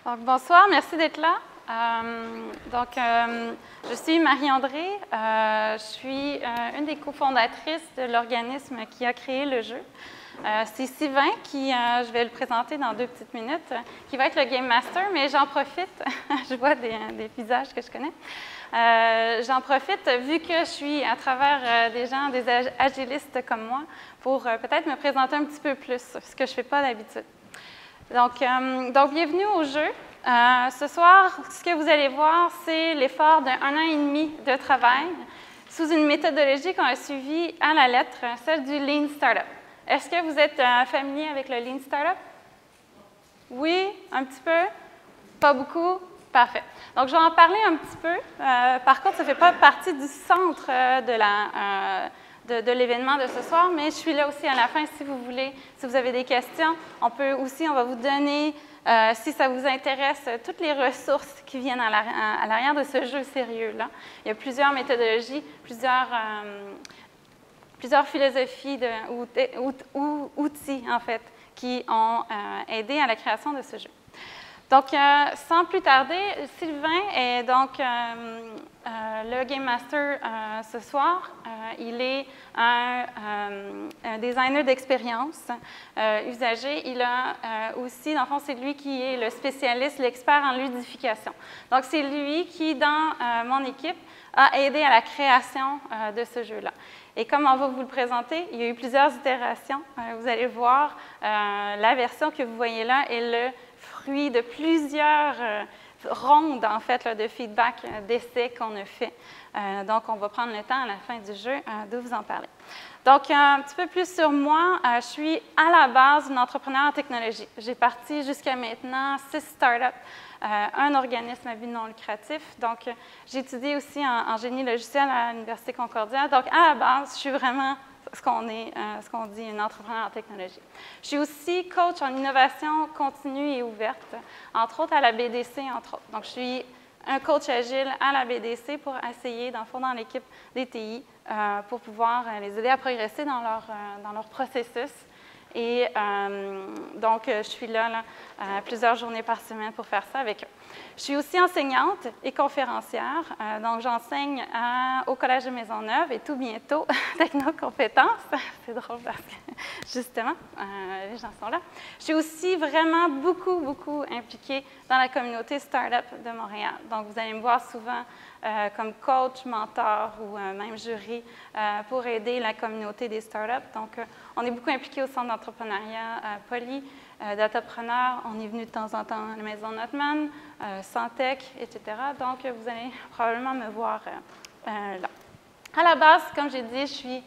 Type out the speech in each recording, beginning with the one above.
Donc, bonsoir, merci d'être là. Je suis Marie-André, je suis une des cofondatrices de l'organisme qui a créé le jeu. C'est Sylvain qui, je vais le présenter dans 2 petites minutes, qui va être le Game Master, mais j'en profite, je vois des visages que je connais. J'en profite, vu que je suis à travers des gens, des agilistes comme moi, pour peut-être me présenter un petit peu plus, ce que je ne fais pas d'habitude. Donc, bienvenue au jeu. Ce soir, ce que vous allez voir, c'est l'effort d'1 an et demi de travail sous une méthodologie qu'on a suivie à la lettre, celle du Lean Startup. Est-ce que vous êtes familier avec le Lean Startup? Oui, un petit peu? Pas beaucoup? Parfait. Donc, je vais en parler un petit peu. Par contre, ça ne fait pas partie du centre de l'événement de ce soir, mais je suis là aussi à la fin si vous voulez, si vous avez des questions. On va vous donner, si ça vous intéresse, toutes les ressources qui viennent à l'arrière de ce jeu sérieux-là. Il y a plusieurs méthodologies, plusieurs philosophies ou outils, en fait, qui ont aidé à la création de ce jeu. Donc, sans plus tarder, Sylvain est donc le Game Master ce soir. Il est un designer d'expérience usagé. Il a aussi, dans le fond, c'est lui qui est le spécialiste, l'expert en ludification. Donc, c'est lui qui, dans mon équipe, a aidé à la création de ce jeu-là. Et comme on va vous le présenter, il y a eu plusieurs itérations. Vous allez voir, la version que vous voyez là est le fruit de plusieurs rondes, en fait, là, de feedback, d'essais qu'on a fait. Donc, on va prendre le temps à la fin du jeu de vous en parler. Donc, un petit peu plus sur moi, je suis à la base une entrepreneur en technologie. J'ai parti jusqu'à maintenant 6 startups, un organisme à but non lucratif. Donc, j'ai étudié aussi en génie logiciel à l'Université Concordia. Donc, à la base, je suis vraiment ce qu'on dit une entrepreneur en technologie. Je suis aussi coach en innovation continue et ouverte, entre autres à la BDC, entre autres. Donc, je suis un coach agile à la BDC pour essayer, dans le fond, dans l'équipe des TI, pour pouvoir les aider à progresser dans leur processus. Et donc, je suis là plusieurs journées par semaine pour faire ça avec eux. Je suis aussi enseignante et conférencière. Donc, j'enseigne au Collège de Maisonneuve et tout bientôt, Technocompétences. C'est drôle parce que, justement, les gens sont là. Je suis aussi vraiment beaucoup impliquée dans la communauté Startup de Montréal. Donc, vous allez me voir souvent comme coach, mentor ou même jury pour aider la communauté des startups. Donc, on est beaucoup impliqué au centre d'entrepreneuriat Poly, Datapreneur. On est venu de temps en temps à la Maison Notman, Santec, etc. Donc, vous allez probablement me voir là. À la base, comme j'ai dit, je suis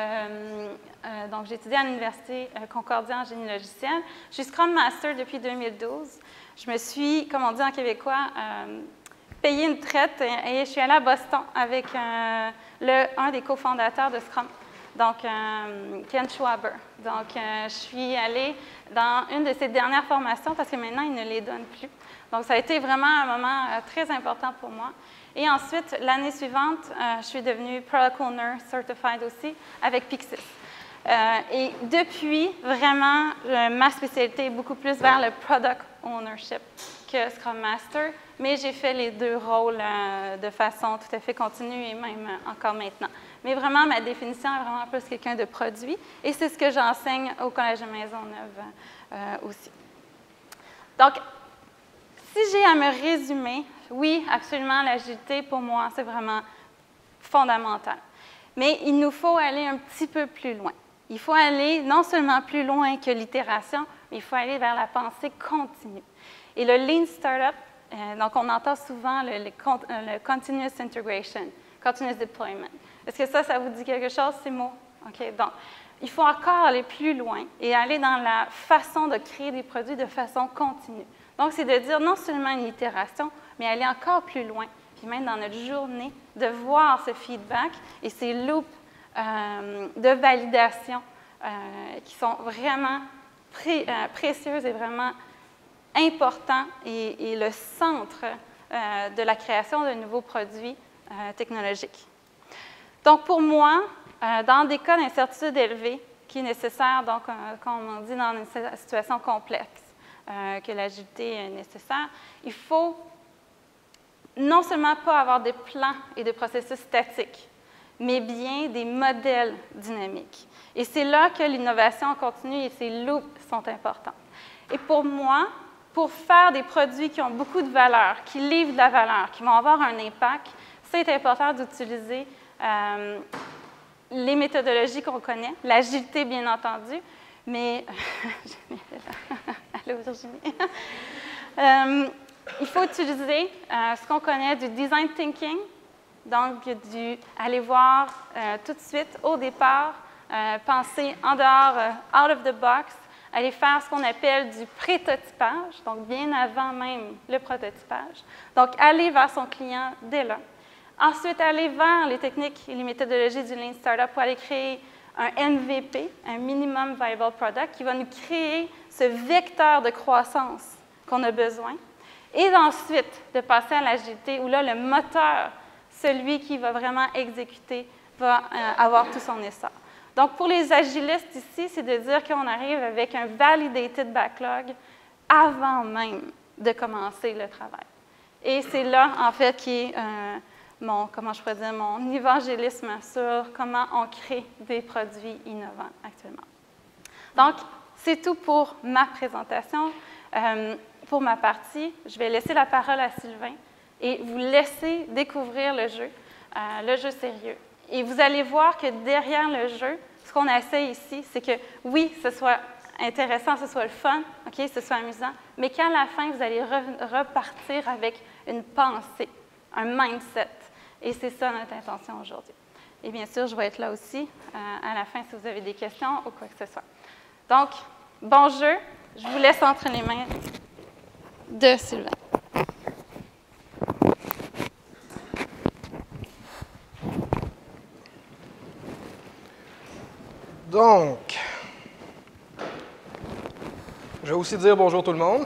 donc, j'ai étudié à l'Université Concordia en génie logiciel. Je suis Scrum Master depuis 2012. Je me suis, comme on dit en québécois, payé une traite et je suis allée à Boston avec un des cofondateurs de Scrum, donc Ken Schwaber. Donc, je suis allée dans une de ses dernières formations parce que maintenant, il ne les donne plus. Donc, ça a été vraiment un moment très important pour moi. Et ensuite, l'année suivante, je suis devenue Product Owner Certified aussi avec Pixis. Et depuis, vraiment, ma spécialité est beaucoup plus vers le Product Ownership que Scrum Master, mais j'ai fait les 2 rôles de façon tout à fait continue et même encore maintenant. Mais vraiment, ma définition est vraiment plus quelqu'un de produit et c'est ce que j'enseigne au Collège de Maisonneuve aussi. Donc, si j'ai à me résumer, oui, absolument, l'agilité, pour moi, c'est vraiment fondamental. Mais il nous faut aller un petit peu plus loin. Il faut aller non seulement plus loin que l'itération, mais il faut aller vers la pensée continue. Et le Lean Startup, donc on entend souvent le Continuous Integration, Continuous Deployment. Est-ce que ça vous dit quelque chose, ces mots? OK, donc, il faut encore aller plus loin et aller dans la façon de créer des produits de façon continue. Donc, c'est de dire non seulement une itération, mais aller encore plus loin, puis même dans notre journée, de voir ce feedback et ces loops de validation qui sont vraiment précieuses et vraiment importants et le centre de la création de nouveaux produits technologiques. Donc, pour moi, dans des cas d'incertitude élevée, qui est nécessaire, donc, comme on dit, dans une situation complexe, que l'agilité est nécessaire, il faut non seulement pas avoir des plans et des processus statiques, mais bien des modèles dynamiques. Et c'est là que l'innovation continue et ces loops sont importants. Et pour moi, pour faire des produits qui ont beaucoup de valeur, qui livrent de la valeur, qui vont avoir un impact, c'est important d'utiliser les méthodologies qu'on connaît, l'agilité bien entendu, mais allô Virginie. Il faut utiliser ce qu'on connaît du design thinking, donc aller voir tout de suite au départ, penser en dehors, out of the box, aller faire ce qu'on appelle du prétotypage, donc bien avant même le prototypage. Donc, aller vers son client dès là. Ensuite, aller vers les techniques et les méthodologies du Lean Startup pour aller créer un MVP, un Minimum Viable Product, qui va nous créer ce vecteur de croissance qu'on a besoin. Et ensuite, de passer à l'agilité, où là, le moteur, celui qui va vraiment exécuter, va avoir tout son essor. Donc, pour les agilistes ici, c'est de dire qu'on arrive avec un validated backlog avant même de commencer le travail. Et c'est là, en fait, qui est mon évangélisme sur comment on crée des produits innovants actuellement. Donc, c'est tout pour ma présentation. Pour ma partie, je vais laisser la parole à Sylvain et vous laisser découvrir le jeu sérieux. Et vous allez voir que derrière le jeu, ce qu'on essaie ici, c'est que, oui, ce soit intéressant, ce soit le fun, okay, ce soit amusant, mais qu'à la fin, vous allez repartir avec une pensée, un mindset. Et c'est ça notre intention aujourd'hui. Et bien sûr, je vais être là aussi à la fin si vous avez des questions ou quoi que ce soit. Donc, bon jeu. Je vous laisse entre les mains de Sylvain. Donc, je vais aussi dire bonjour tout le monde.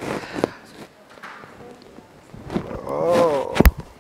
Oh.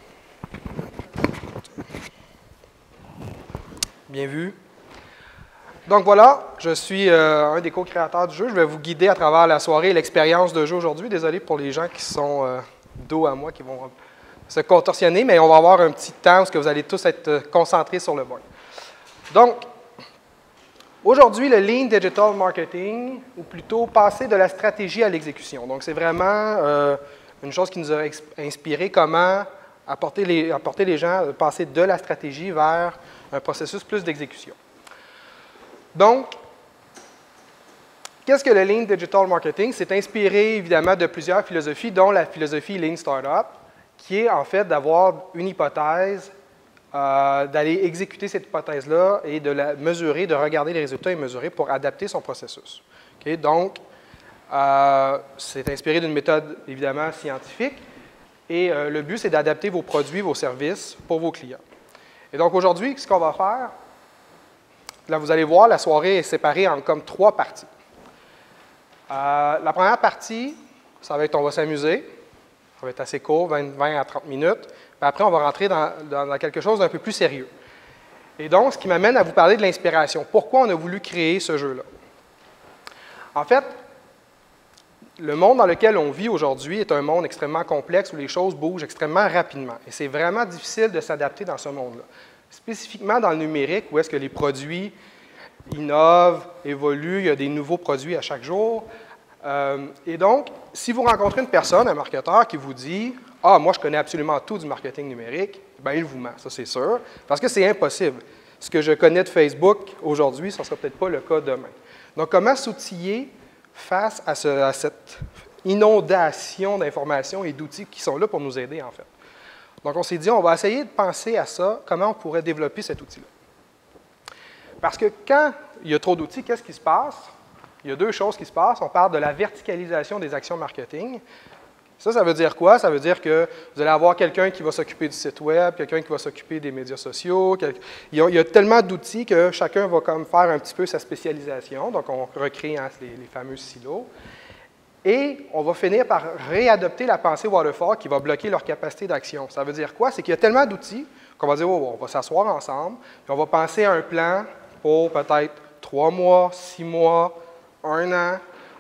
Bien vu. Donc voilà, je suis un des co-créateurs du jeu. Je vais vous guider à travers la soirée et l'expérience de jeu aujourd'hui. Désolé pour les gens qui sont dos à moi, qui vont se contorsionner, mais on va avoir un petit temps où vous allez tous être concentrés sur le board. Donc, aujourd'hui, le Lean Digital Marketing, ou plutôt passer de la stratégie à l'exécution. Donc, c'est vraiment une chose qui nous a inspiré comment apporter les gens, passer de la stratégie vers un processus plus d'exécution. Donc, qu'est-ce que le Lean Digital Marketing? C'est inspiré évidemment de plusieurs philosophies, dont la philosophie Lean Startup, qui est en fait d'avoir une hypothèse, d'aller exécuter cette hypothèse-là et de la mesurer, de regarder les résultats et mesurer pour adapter son processus. Okay? Donc, c'est inspiré d'une méthode évidemment scientifique et le but, c'est d'adapter vos produits, vos services pour vos clients. Et donc aujourd'hui, ce qu'on va faire, là vous allez voir, la soirée est séparée en comme 3 parties. La première partie, ça va être, on va s'amuser, ça va être assez court, 20 à 30 minutes. Puis après, on va rentrer dans quelque chose d'un peu plus sérieux. Et donc, ce qui m'amène à vous parler de l'inspiration. Pourquoi on a voulu créer ce jeu-là? En fait, le monde dans lequel on vit aujourd'hui est un monde extrêmement complexe où les choses bougent extrêmement rapidement. Et c'est vraiment difficile de s'adapter dans ce monde-là. Spécifiquement dans le numérique, où est-ce que les produits innovent, évoluent, il y a des nouveaux produits à chaque jour. Et donc, si vous rencontrez une personne, un marketeur, qui vous dit « Ah, moi, je connais absolument tout du marketing numérique », bien, il vous ment, ça c'est sûr, parce que c'est impossible. Ce que je connais de Facebook aujourd'hui, ça ne sera peut-être pas le cas demain. Donc, comment s'outiller face à cette inondation d'informations et d'outils qui sont là pour nous aider, en fait. Donc, on s'est dit, on va essayer de penser à ça, comment on pourrait développer cet outil-là. Parce que quand il y a trop d'outils, qu'est-ce qui se passe? Il y a 2 choses qui se passent. On parle de la verticalisation des actions marketing. Ça veut dire quoi? Ça veut dire que vous allez avoir quelqu'un qui va s'occuper du site web, quelqu'un qui va s'occuper des médias sociaux. Il y a tellement d'outils que chacun va comme faire un petit peu sa spécialisation. Donc, on recrée les fameux silos. Et on va finir par réadopter la pensée waterfall qui va bloquer leur capacité d'action. Ça veut dire quoi? C'est qu'il y a tellement d'outils qu'on va dire, oh, on va s'asseoir ensemble, puis on va penser à un plan pour peut-être 3 mois, 6 mois, 1 an.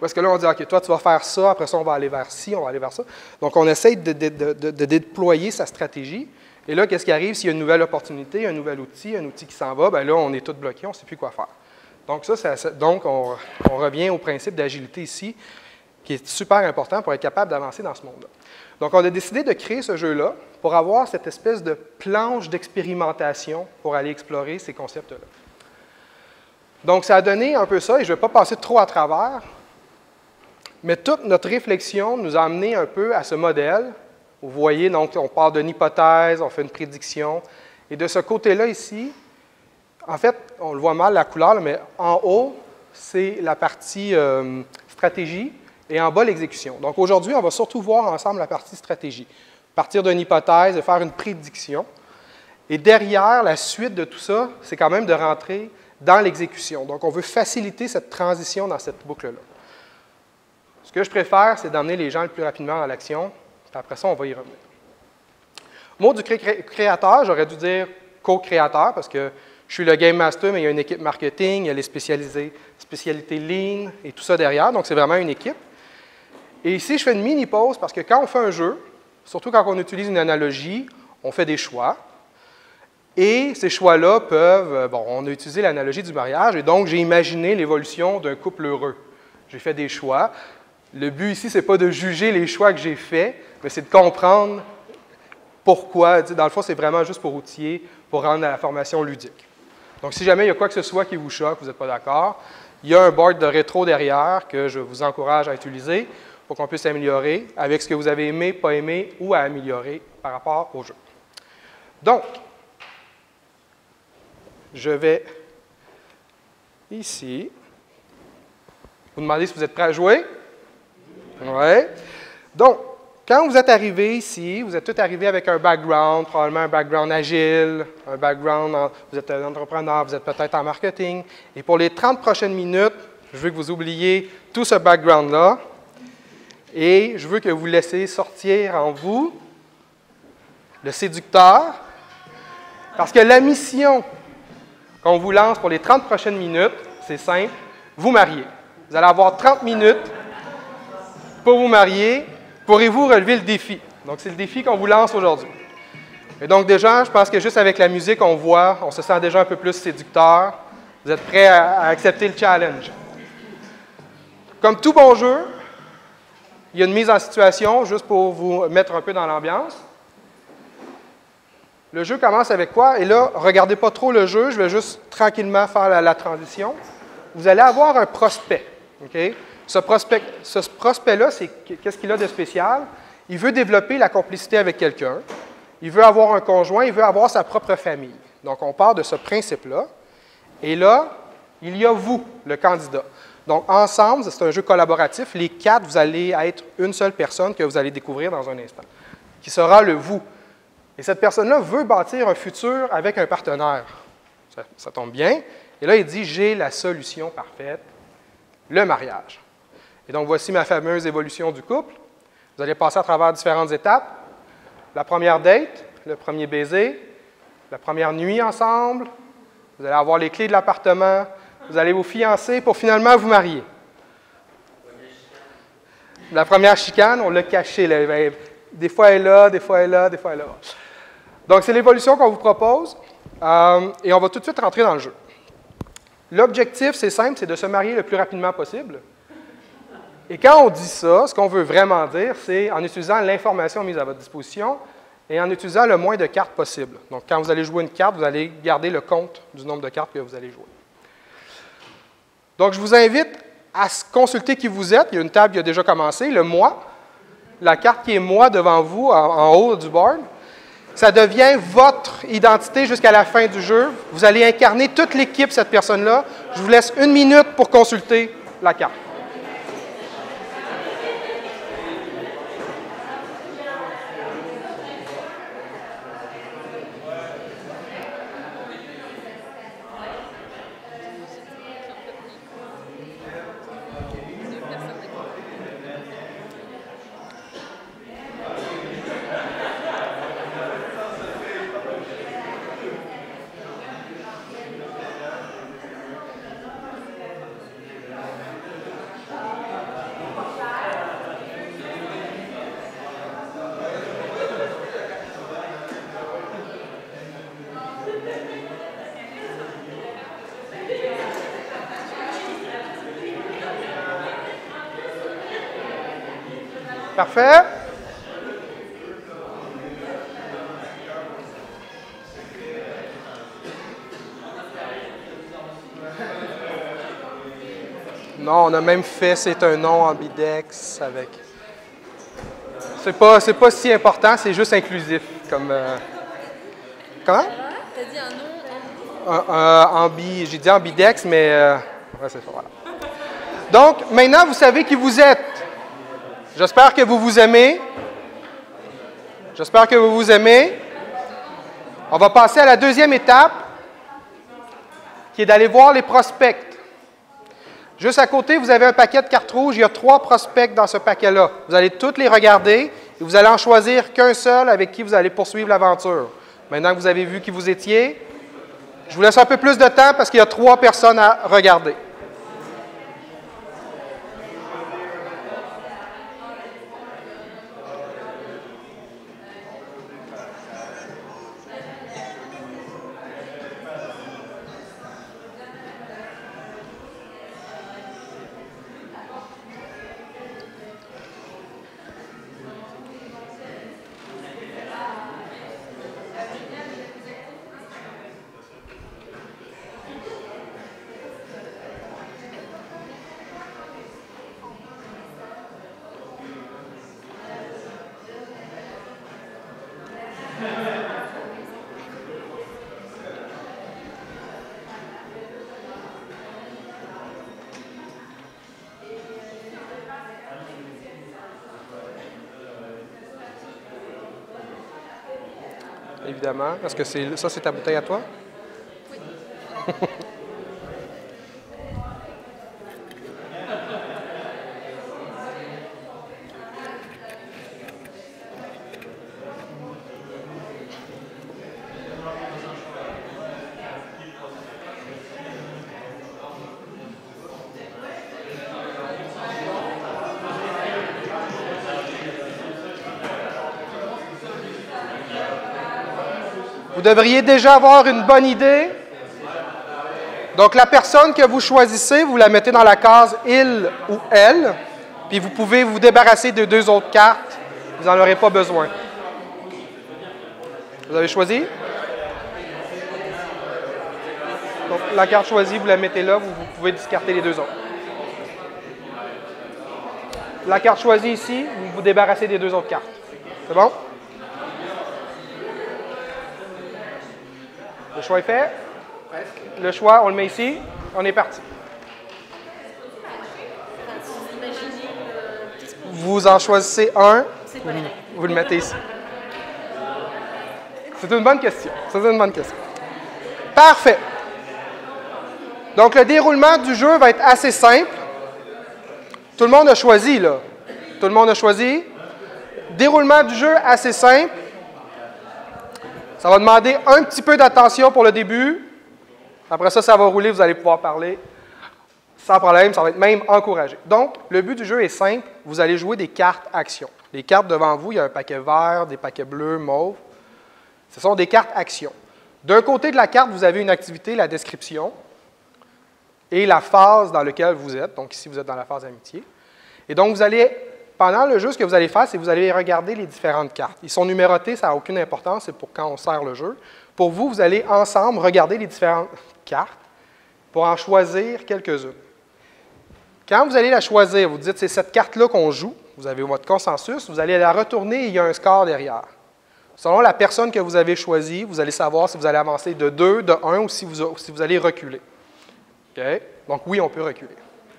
Parce que là, on dit, OK, toi, tu vas faire ça, après ça, on va aller vers ci, on va aller vers ça. Donc, on essaie de déployer sa stratégie. Et là, qu'est-ce qui arrive s'il y a une nouvelle opportunité, un nouvel outil, un outil qui s'en va? Bien là, on est tout bloqué, on ne sait plus quoi faire. Donc, donc on revient au principe d'agilité ici, qui est super important pour être capable d'avancer dans ce monde-là. Donc, on a décidé de créer ce jeu-là pour avoir cette espèce de planche d'expérimentation pour aller explorer ces concepts-là. Donc, ça a donné un peu ça, et je ne vais pas passer trop à travers, mais toute notre réflexion nous a amené un peu à ce modèle. Vous voyez, donc, on part d'une hypothèse, on fait une prédiction, et de ce côté-là ici, en fait, on le voit mal la couleur, mais en haut, c'est la partie stratégie, et en bas, l'exécution. Donc, aujourd'hui, on va surtout voir ensemble la partie stratégie. Partir d'une hypothèse et faire une prédiction. Et derrière, la suite de tout ça, c'est quand même de rentrer dans l'exécution. Donc, on veut faciliter cette transition dans cette boucle-là. Ce que je préfère, c'est d'emmener les gens le plus rapidement dans l'action. Puis après ça, on va y revenir. Mot du créateur, j'aurais dû dire co-créateur, parce que je suis le Game Master, mais il y a une équipe marketing, il y a les spécialités Lean et tout ça derrière. Donc, c'est vraiment une équipe. Et ici, je fais une mini-pause parce que quand on fait un jeu, surtout quand on utilise une analogie, on fait des choix. Et ces choix-là peuvent... Bon, on a utilisé l'analogie du mariage, et donc j'ai imaginé l'évolution d'un couple heureux. J'ai fait des choix. Le but ici, ce n'est pas de juger les choix que j'ai faits, mais c'est de comprendre pourquoi. Dans le fond, c'est vraiment juste pour outiller, pour rendre la formation ludique. Donc, si jamais il y a quoi que ce soit qui vous choque, vous n'êtes pas d'accord, il y a un board de rétro derrière que je vous encourage à utiliser pour qu'on puisse améliorer avec ce que vous avez aimé, pas aimé ou à améliorer par rapport au jeu. Donc, je vais ici vous demander si vous êtes prêts à jouer. Oui. Donc, quand vous êtes arrivé ici, vous êtes tous arrivés avec un background, probablement un background agile, un background, vous êtes un entrepreneur, vous êtes peut-être en marketing. Et pour les 30 prochaines minutes, je veux que vous oubliez tout ce background-là. Et je veux que vous laissiez sortir en vous le séducteur. Parce que la mission qu'on vous lance pour les 30 prochaines minutes, c'est simple, vous marier. Vous allez avoir 30 minutes pour vous marier. Pourrez-vous relever le défi? Donc, c'est le défi qu'on vous lance aujourd'hui. Et donc, déjà, je pense que juste avec la musique, on voit, on se sent déjà un peu plus séducteur. Vous êtes prêts à accepter le challenge. Comme tout bon jeu, il y a une mise en situation, juste pour vous mettre un peu dans l'ambiance. Le jeu commence avec quoi? Et là, regardez pas trop le jeu, je vais juste tranquillement faire la transition. Vous allez avoir un prospect. Okay? Ce prospect-là, qu'est-ce qu'il a de spécial? Il veut développer la complicité avec quelqu'un. Il veut avoir un conjoint, il veut avoir sa propre famille. Donc, on part de ce principe-là. Et là, il y a vous, le candidat. Donc, ensemble, c'est un jeu collaboratif. Les 4, vous allez être une seule personne que vous allez découvrir dans un instant, qui sera le vous. Et cette personne-là veut bâtir un futur avec un partenaire. Ça tombe bien. Et là, il dit, j'ai la solution parfaite, le mariage. Et donc, voici ma fameuse évolution du couple. Vous allez passer à travers différentes étapes. La première date, le premier baiser, la première nuit ensemble. Vous allez avoir les clés de l'appartement. Vous allez vous fiancer pour finalement vous marier. La première chicane, on l'a cachée. Des fois, elle est là, des fois, elle est là, des fois, elle est là. Donc, c'est l'évolution qu'on vous propose. Et on va tout de suite rentrer dans le jeu. L'objectif, c'est simple, c'est de se marier le plus rapidement possible. Et quand on dit ça, ce qu'on veut vraiment dire, c'est en utilisant l'information mise à votre disposition et en utilisant le moins de cartes possible. Donc, quand vous allez jouer une carte, vous allez garder le compte du nombre de cartes que vous allez jouer. Donc, je vous invite à consulter qui vous êtes. Il y a une table qui a déjà commencé, le moi. La carte qui est moi devant vous, en haut du board. Ça devient votre identité jusqu'à la fin du jeu. Vous allez incarner toute l'équipe, cette personne-là. Je vous laisse 1 minute pour consulter la carte. Parfait. Non, on a même fait c'est un nom ambidex avec. C'est pas si important, c'est juste inclusif comme. Comment? T'as dit un nom ambi. J'ai dit ambidex, mais ouais, c'est ça, voilà. Donc, maintenant, vous savez qui vous êtes. J'espère que vous vous aimez. J'espère que vous vous aimez. On va passer à la deuxième étape, qui est d'aller voir les prospects. Juste à côté, vous avez un paquet de cartes rouges. Il y a 3 prospects dans ce paquet-là. Vous allez tous les regarder et vous allez en choisir qu'un seul avec qui vous allez poursuivre l'aventure. Maintenant que vous avez vu qui vous étiez, je vous laisse un peu plus de temps parce qu'il y a 3 personnes à regarder. Évidemment. Est-ce que ça, c'est ta bouteille à toi? Oui. Vous devriez déjà avoir une bonne idée. Donc, la personne que vous choisissez, vous la mettez dans la case « il » ou « elle », puis vous pouvez vous débarrasser de 2 autres cartes. Vous n'en aurez pas besoin. Vous avez choisi? Donc, la carte choisie, vous la mettez là, vous pouvez discarter les 2 autres. La carte choisie ici, vous vous débarrassez des 2 autres cartes. C'est bon? Le choix est fait. Le choix, on le met ici. On est parti. Vous en choisissez un. Vous le mettez ici. C'est une bonne question. C'est une bonne question. Parfait. Donc, le déroulement du jeu va être assez simple. Tout le monde a choisi, là. Tout le monde a choisi. Déroulement du jeu assez simple. Ça va demander un petit peu d'attention pour le début. Après ça, ça va rouler, vous allez pouvoir parler sans problème, ça va être même encouragé. Donc, le but du jeu est simple. Vous allez jouer des cartes actions. Les cartes devant vous, il y a un paquet vert, des paquets bleus, mauves. Ce sont des cartes actions. D'un côté de la carte, vous avez une activité, la description, et la phase dans laquelle vous êtes. Donc, ici, vous êtes dans la phase amitié. Et donc, vous allez... Pendant le jeu, ce que vous allez faire, c'est que vous allez regarder les différentes cartes. Ils sont numérotés, ça n'a aucune importance, c'est pour quand on sert le jeu. Pour vous, vous allez ensemble regarder les différentes cartes pour en choisir quelques-unes. Quand vous allez la choisir, vous dites c'est cette carte-là qu'on joue, vous avez votre consensus, vous allez la retourner et il y a un score derrière. Selon la personne que vous avez choisie, vous allez savoir si vous allez avancer de 2, de 1 ou si vous allez reculer. Okay? Donc oui, on peut reculer.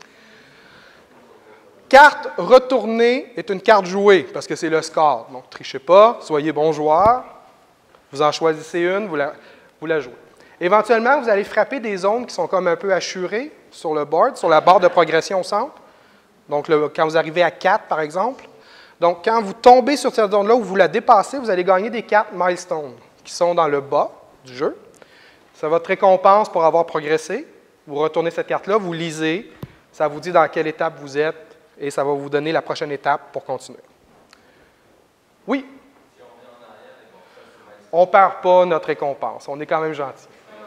Carte retournée est une carte jouée, parce que c'est le score. Donc, trichez pas, soyez bon joueur. Vous en choisissez une, vous la jouez. Éventuellement, vous allez frapper des zones qui sont comme un peu hachurées sur le board, sur la barre de progression au centre. Donc, quand vous arrivez à 4, par exemple. Donc, quand vous tombez sur cette zone-là ou vous la dépassez, vous allez gagner des cartes milestones qui sont dans le bas du jeu. C'est votre récompense pour avoir progressé. Vous retournez cette carte-là, vous lisez, ça vous dit dans quelle étape vous êtes, et ça va vous donner la prochaine étape pour continuer. Oui? On ne perd pas notre récompense. On est quand même gentil.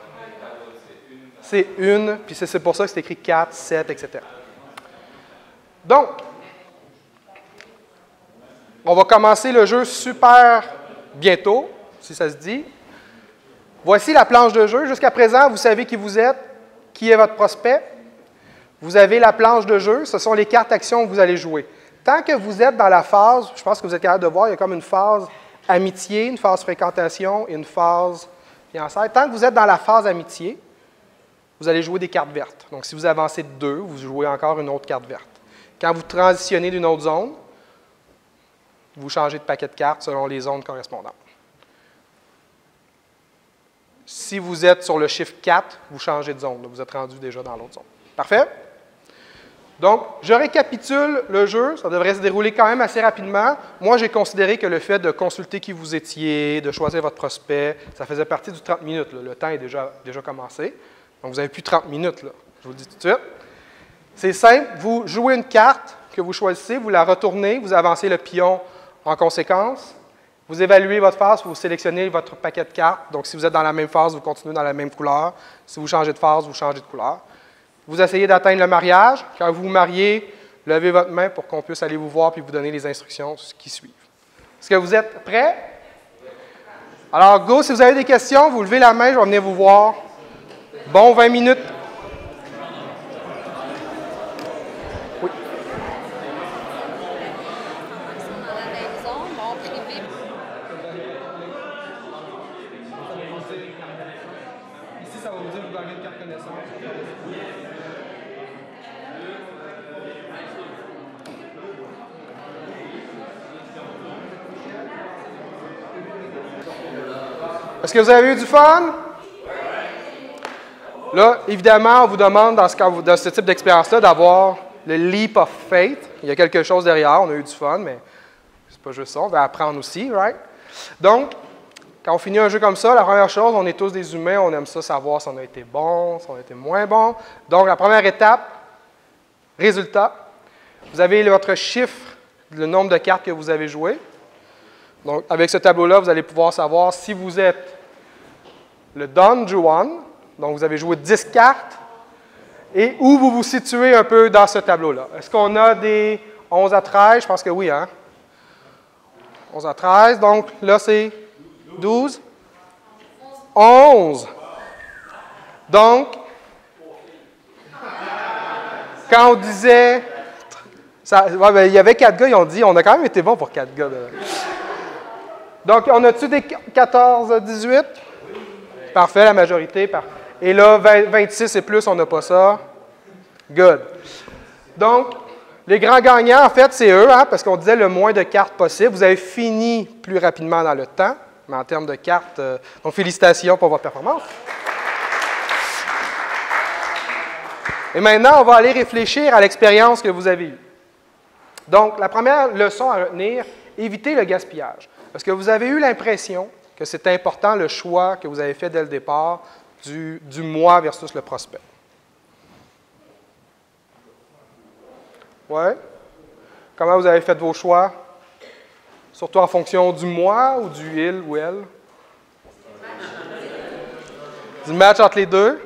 C'est une, puis c'est pour ça que c'est écrit 4, 7, etc. Donc, On va commencer le jeu super bientôt, si ça se dit. Voici la planche de jeu. Jusqu'à présent, vous savez qui vous êtes, qui est votre prospect. Vous avez la planche de jeu. Ce sont les cartes actions que vous allez jouer. Tant que vous êtes dans la phase, je pense que vous êtes capable de voir, il y a comme une phase amitié, une phase fréquentation et une phase fiançailles. Tant que vous êtes dans la phase amitié, vous allez jouer des cartes vertes. Donc, si vous avancez de 2, vous jouez encore une autre carte verte. Quand vous transitionnez d'une autre zone, vous changez de paquet de cartes selon les zones correspondantes. Si vous êtes sur le chiffre 4, vous changez de zone. Vous êtes rendu déjà dans l'autre zone. Parfait? Donc, je récapitule le jeu. Ça devrait se dérouler quand même assez rapidement. Moi, j'ai considéré que le fait de consulter qui vous étiez, de choisir votre prospect, ça faisait partie du 30 minutes. Là. Le temps est déjà commencé. Donc, vous n'avez plus 30 minutes, là. Je vous le dis tout de suite. C'est simple. Vous jouez une carte que vous choisissez, vous la retournez, vous avancez le pion en conséquence. Vous évaluez votre phase, vous sélectionnez votre paquet de cartes. Donc, si vous êtes dans la même phase, vous continuez dans la même couleur. Si vous changez de phase, vous changez de couleur. Vous essayez d'atteindre le mariage. Quand vous vous mariez, levez votre main pour qu'on puisse aller vous voir et vous donner les instructions qui suivent. Est-ce que vous êtes prêts? Alors, go, si vous avez des questions, vous levez la main, je vais venir vous voir. Bon 20 minutes. Oui. Dans la même zone, bon, privé. Ici, ça va vous dire que vous gagnez une carte connaissance. Est-ce que vous avez eu du fun? Là, évidemment, on vous demande dans ce type d'expérience-là d'avoir le leap of faith. Il y a quelque chose derrière, on a eu du fun, mais c'est pas juste ça, on va apprendre aussi, right? Donc, quand on finit un jeu comme ça, la première chose, on est tous des humains, on aime ça savoir si on a été bon, si on a été moins bon. Donc, la première étape, résultat. Vous avez votre chiffre, le nombre de cartes que vous avez jouées. Donc, avec ce tableau-là, vous allez pouvoir savoir si vous êtes le Don Juan, donc vous avez joué 10 cartes, et où vous vous situez un peu dans ce tableau-là. Est-ce qu'on a des 11 à 13? Je pense que oui, hein? 11 à 13, donc là, c'est 12? 11. Donc, quand on disait... il y avait 4 gars, ils ont dit, on a quand même été bon pour 4 gars. Donc, on a-tu des 14 à 18? Parfait, la majorité. Et là, 26 et plus, on n'a pas ça. Good. Donc, les grands gagnants, en fait, c'est eux, hein, parce qu'on disait le moins de cartes possible. Vous avez fini plus rapidement dans le temps, mais en termes de cartes, donc félicitations pour votre performance. Et maintenant, on va aller réfléchir à l'expérience que vous avez eue. Donc, la première leçon à retenir, évitez le gaspillage. Est-ce que vous avez eu l'impression que c'est important le choix que vous avez fait dès le départ du moi versus le prospect? Oui? Comment vous avez fait vos choix? Surtout en fonction du moi ou du il ou elle? Du match entre les deux?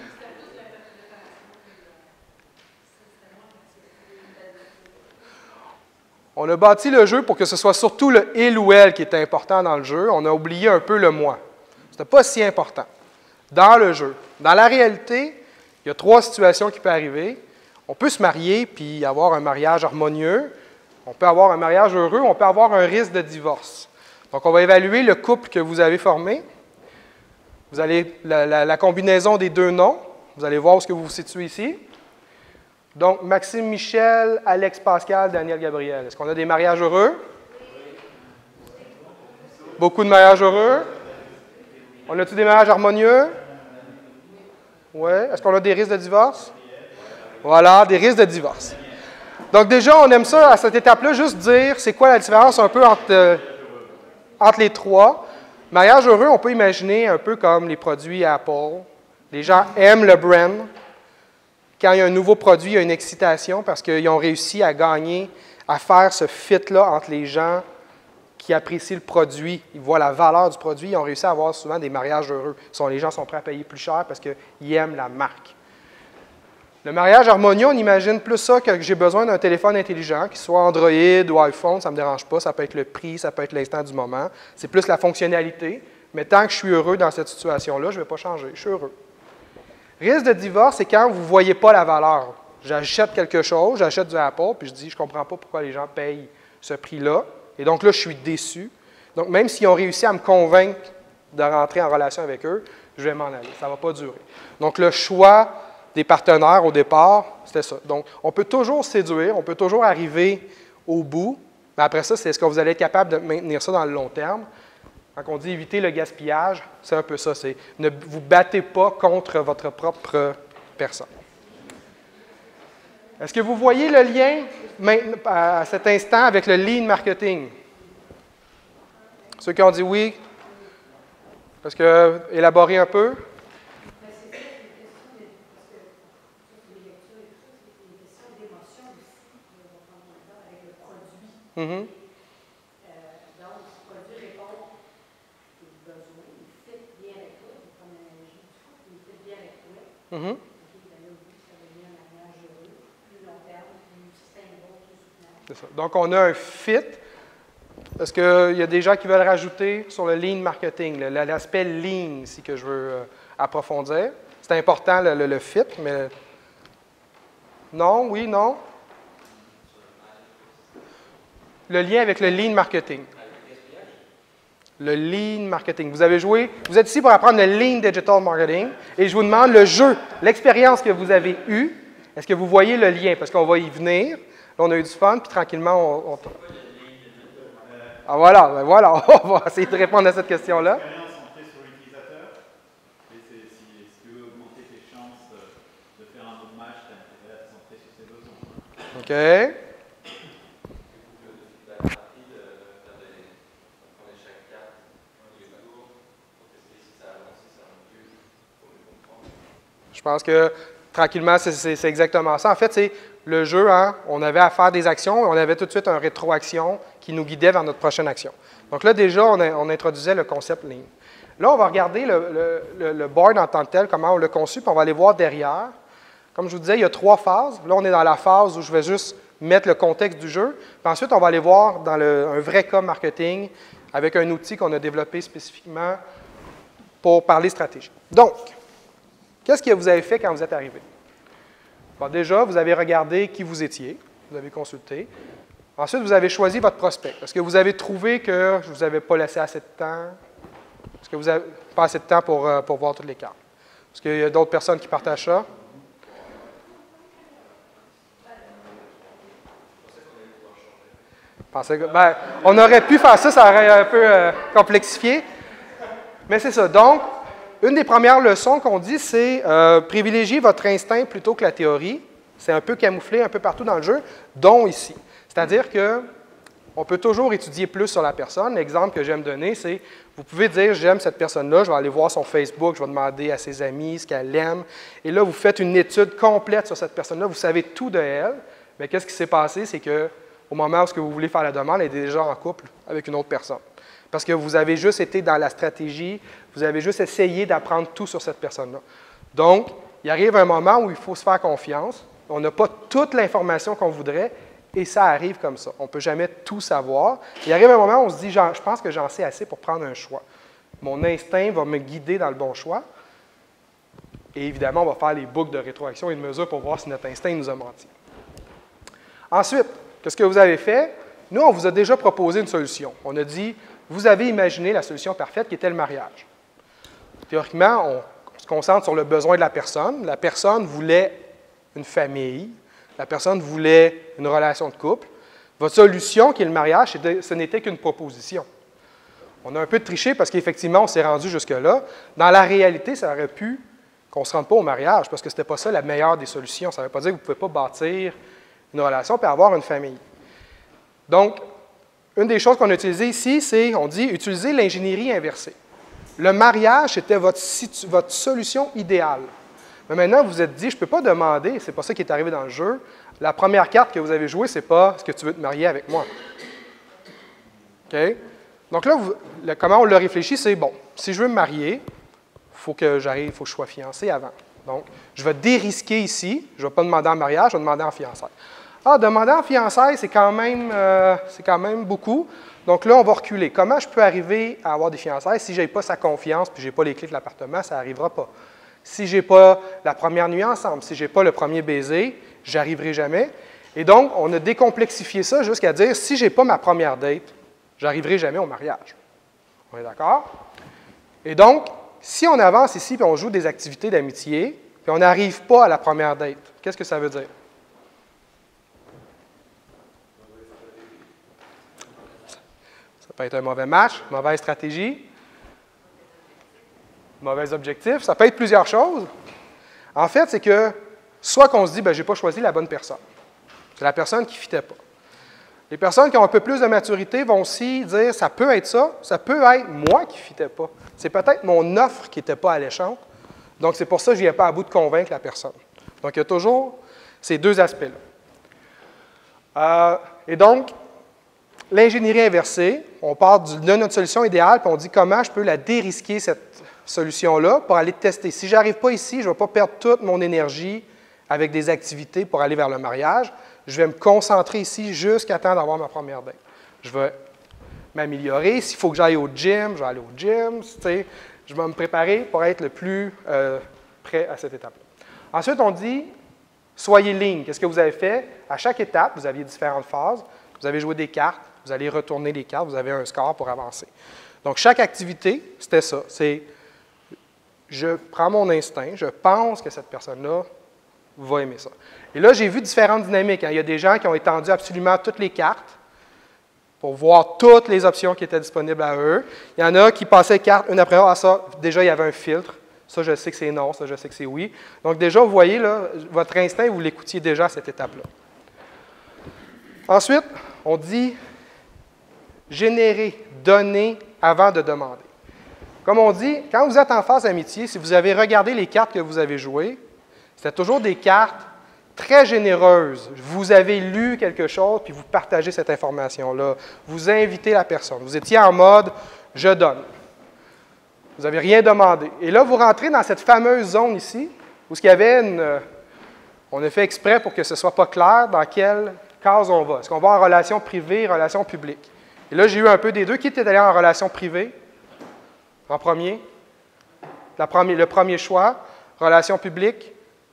On a bâti le jeu pour que ce soit surtout le il ou elle qui est important dans le jeu. On a oublié un peu le moi. Ce n'est pas si important dans le jeu. Dans la réalité, il y a 3 situations qui peuvent arriver. On peut se marier puis avoir un mariage harmonieux. On peut avoir un mariage heureux. On peut avoir un risque de divorce. Donc, on va évaluer le couple que vous avez formé. Vous allez la combinaison des 2 noms. Vous allez voir où est-ce que vous vous situez ici. Donc, Maxime Michel, Alex Pascal, Daniel Gabriel. Est-ce qu'on a des mariages heureux? Beaucoup de mariages heureux? On a-t-il des mariages harmonieux? Oui. Est-ce qu'on a des risques de divorce? Voilà, des risques de divorce. Donc, déjà, on aime ça, à cette étape-là, juste dire c'est quoi la différence un peu entre les 3. Mariage heureux, on peut imaginer un peu comme les produits Apple. Les gens aiment le brand. Quand il y a un nouveau produit, il y a une excitation parce qu'ils ont réussi à gagner, à faire ce fit-là entre les gens qui apprécient le produit. Ils voient la valeur du produit. Ils ont réussi à avoir souvent des mariages heureux. Les gens sont prêts à payer plus cher parce qu'ils aiment la marque. Le mariage harmonieux, on imagine plus ça que j'ai besoin d'un téléphone intelligent, qu'il soit Android ou iPhone, ça ne me dérange pas. Ça peut être le prix, ça peut être l'instant du moment. C'est plus la fonctionnalité. Mais tant que je suis heureux dans cette situation-là, je ne vais pas changer. Je suis heureux. Risque de divorce, c'est quand vous ne voyez pas la valeur. J'achète quelque chose, j'achète du Apple, puis je dis, je ne comprends pas pourquoi les gens payent ce prix-là. Et donc là, je suis déçu. Donc, même s'ils ont réussi à me convaincre de rentrer en relation avec eux, je vais m'en aller. Ça ne va pas durer. Donc, le choix des partenaires au départ, c'était ça. Donc, on peut toujours séduire, on peut toujours arriver au bout, mais après ça, c'est est-ce que vous allez être capable de maintenir ça dans le long terme? Quand on dit éviter le gaspillage, c'est un peu ça. C'est ne vous battez pas contre votre propre personne. Est-ce que vous voyez le lien à cet instant avec le lean marketing? Ceux qui ont dit oui, parce que élaborer un peu. Mm-hmm. Donc, le produit répond à tes besoins, il fit bien avec toi, c'est comme un jus du couple, il fit bien avec toi. Mm-hmm. Ça devient un mariage heureux, plus long terme, plus sustainable, plus soutenable. C'est ça. Donc, on a un fit. Est-ce qu'il y a des gens qui veulent rajouter sur le lean marketing, l'aspect lean, ici, que je veux approfondir? C'est important, le fit, mais... Non, oui, non? Le lien avec le lean marketing. Le lean marketing. Vous êtes ici pour apprendre le lean digital marketing et je vous demande le jeu, l'expérience que vous avez eue. Est-ce que vous voyez le lien? Parce qu'on va y venir. Là, on a eu du fun, puis tranquillement, on... Ah voilà, ben voilà, on va essayer de répondre à cette question-là. L'expérience centrée sur l'utilisateur, et c'est si tu veux augmenter tes chances de faire un bon match, tu as intérêt à te centrer sur ses besoins. OK. Je pense que tranquillement, c'est exactement ça. En fait, c'est le jeu, hein, on avait à faire des actions et on avait tout de suite un rétroaction qui nous guidait vers notre prochaine action. Donc là, déjà, on introduisait le concept Lean. Là, on va regarder le board en tant que tel, comment on l'a conçu, puis on va aller voir derrière. Comme je vous disais, il y a 3 phases. Là, on est dans la phase où je vais juste mettre le contexte du jeu. Puis ensuite, on va aller voir dans un vrai cas marketing avec un outil qu'on a développé spécifiquement pour parler stratégie. Donc, qu'est-ce que vous avez fait quand vous êtes arrivé? Bon, déjà, vous avez regardé qui vous étiez, vous avez consulté. Ensuite, vous avez choisi votre prospect. Est-ce que vous avez trouvé que je ne vous avais pas laissé assez de temps? Est-ce que vous n'avez pas assez de temps pour voir toutes les cartes? Est-ce qu'il y a d'autres personnes qui partagent ça? On aurait pu faire ça, ça aurait un peu complexifié. Mais c'est ça. Donc, une des premières leçons qu'on dit, c'est privilégier votre instinct plutôt que la théorie. C'est un peu camouflé un peu partout dans le jeu, dont ici. C'est-à-dire qu'on peut toujours étudier plus sur la personne. L'exemple que j'aime donner, c'est, vous pouvez dire, j'aime cette personne-là, je vais aller voir son Facebook, je vais demander à ses amis ce qu'elle aime. Et là, vous faites une étude complète sur cette personne-là, vous savez tout de elle. Mais qu'est-ce qui s'est passé? C'est qu'au moment où vous voulez faire la demande, elle est déjà en couple avec une autre personne. Parce que vous avez juste été dans la stratégie, vous avez juste essayé d'apprendre tout sur cette personne-là. Donc, il arrive un moment où il faut se faire confiance. On n'a pas toute l'information qu'on voudrait et ça arrive comme ça. On ne peut jamais tout savoir. Il arrive un moment où on se dit, je pense que j'en sais assez pour prendre un choix. Mon instinct va me guider dans le bon choix. Et évidemment, on va faire les boucles de rétroaction et de mesure pour voir si notre instinct nous a menti. Ensuite, qu'est-ce que vous avez fait? Nous, on vous a déjà proposé une solution. On a dit, vous avez imaginé la solution parfaite qui était le mariage. Théoriquement, on se concentre sur le besoin de la personne. La personne voulait une famille. La personne voulait une relation de couple. Votre solution, qui est le mariage, ce n'était qu'une proposition. On a un peu triché parce qu'effectivement, on s'est rendu jusque-là. Dans la réalité, ça aurait pu qu'on ne se rende pas au mariage parce que ce n'était pas ça la meilleure des solutions. Ça ne veut pas dire que vous ne pouvez pas bâtir une relation et avoir une famille. Donc, une des choses qu'on a utilisées ici, c'est, on dit, utiliser l'ingénierie inversée. Le mariage, c'était votre solution idéale. Mais maintenant, vous vous êtes dit, je ne peux pas demander, c'est pas ça qui est arrivé dans le jeu, la première carte que vous avez jouée, ce n'est pas « est-ce que tu veux te marier avec moi? » OK? Donc là, comment on l'a réfléchi, c'est, bon, si je veux me marier, il faut que je sois fiancé avant. Donc, je vais dérisquer ici. Je ne vais pas demander en mariage, je vais demander en fiançailles. Ah, demander en fiançailles, c'est quand même beaucoup. Donc là, on va reculer. Comment je peux arriver à avoir des fiançailles si je n'ai pas sa confiance puis je n'ai pas les clés de l'appartement, ça n'arrivera pas. Si je n'ai pas la première nuit ensemble, si je n'ai pas le premier baiser, je n'arriverai jamais. Et donc, on a décomplexifié ça jusqu'à dire, si je n'ai pas ma première date, je n'arriverai jamais au mariage. On est d'accord? Et donc, si on avance ici et on joue des activités d'amitié, puis on n'arrive pas à la première date, qu'est-ce que ça veut dire? Ça peut être un mauvais match, mauvaise stratégie, mauvais objectif, ça peut être plusieurs choses. En fait, c'est que soit qu'on se dit, je n'ai pas choisi la bonne personne. C'est la personne qui ne fitait pas. Les personnes qui ont un peu plus de maturité vont aussi dire, ça peut être ça peut être moi qui ne fitais pas. C'est peut-être mon offre qui n'était pas alléchante. Donc, c'est pour ça que je n'y ai pas à bout de convaincre la personne. Donc, il y a toujours ces deux aspects-là. Et donc, l'ingénierie inversée, on part de notre solution idéale, puis on dit comment je peux la dérisquer, cette solution-là, pour aller tester. Si je n'arrive pas ici, je ne vais pas perdre toute mon énergie avec des activités pour aller vers le mariage. Je vais me concentrer ici jusqu'à temps d'avoir ma première date. Je vais m'améliorer. S'il faut que j'aille au gym, je vais aller au gym. Tu sais, je vais me préparer pour être le plus prêt à cette étape-là. Ensuite, on dit, soyez lean. Qu'est-ce que vous avez fait? À chaque étape, vous aviez différentes phases. Vous avez joué des cartes, vous allez retourner les cartes, vous avez un score pour avancer. Donc, chaque activité, c'était ça. C'est, je prends mon instinct, je pense que cette personne-là va aimer ça. Et là, j'ai vu différentes dynamiques. Il y a des gens qui ont étendu absolument toutes les cartes pour voir toutes les options qui étaient disponibles à eux. Il y en a qui passaient cartes une après l'autre. Ah, ça, déjà, il y avait un filtre. Ça, je sais que c'est non. Ça, je sais que c'est oui. Donc, déjà, vous voyez, là, votre instinct, vous l'écoutiez déjà à cette étape-là. Ensuite, on dit générer, donner avant de demander. Comme on dit, quand vous êtes en phase d'amitié, si vous avez regardé les cartes que vous avez jouées, c'était toujours des cartes très généreuses. Vous avez lu quelque chose, puis vous partagez cette information-là. Vous invitez la personne. Vous étiez en mode « je donne ». Vous n'avez rien demandé. Et là, vous rentrez dans cette fameuse zone ici, où il y avait une... On a fait exprès pour que ce ne soit pas clair dans quelle case on va. Est-ce qu'on va en relation privée, relation publique? Et là, j'ai eu un peu des deux. Qui était allé en relation privée? En premier? Le premier choix. Relation publique?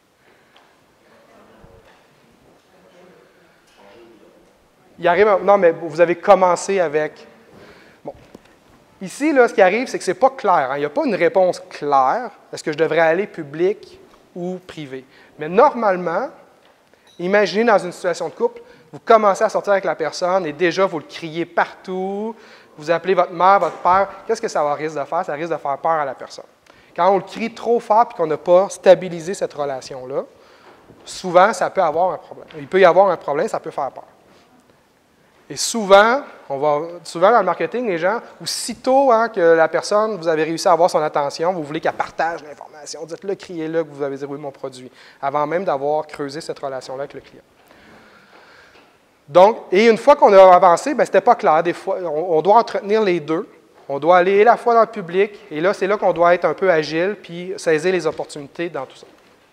Il arrive, non, mais vous avez commencé avec... Bon. Ici, là, ce qui arrive, c'est que ce n'est pas clair. Hein. Il n'y a pas une réponse claire. Est-ce que je devrais aller public ou privé? Mais normalement, imaginez dans une situation de couple, vous commencez à sortir avec la personne et déjà, vous le criez partout, vous appelez votre mère, votre père. Qu'est-ce que ça risque de faire? Ça risque de faire peur à la personne. Quand on le crie trop fort et qu'on n'a pas stabilisé cette relation-là, souvent, ça peut avoir un problème. Il peut y avoir un problème, ça peut faire peur. Et souvent dans le marketing, les gens, aussitôt que la personne, vous avez réussi à avoir son attention, vous voulez qu'elle partage l'information, dites-le, criez-le que vous avez zéro mon produit, avant même d'avoir creusé cette relation-là avec le client. Donc, et une fois qu'on a avancé, ce n'était pas clair. Des fois, on doit entretenir les deux. On doit aller à la fois dans le public, et là, c'est là qu'on doit être un peu agile, puis saisir les opportunités dans tout ça.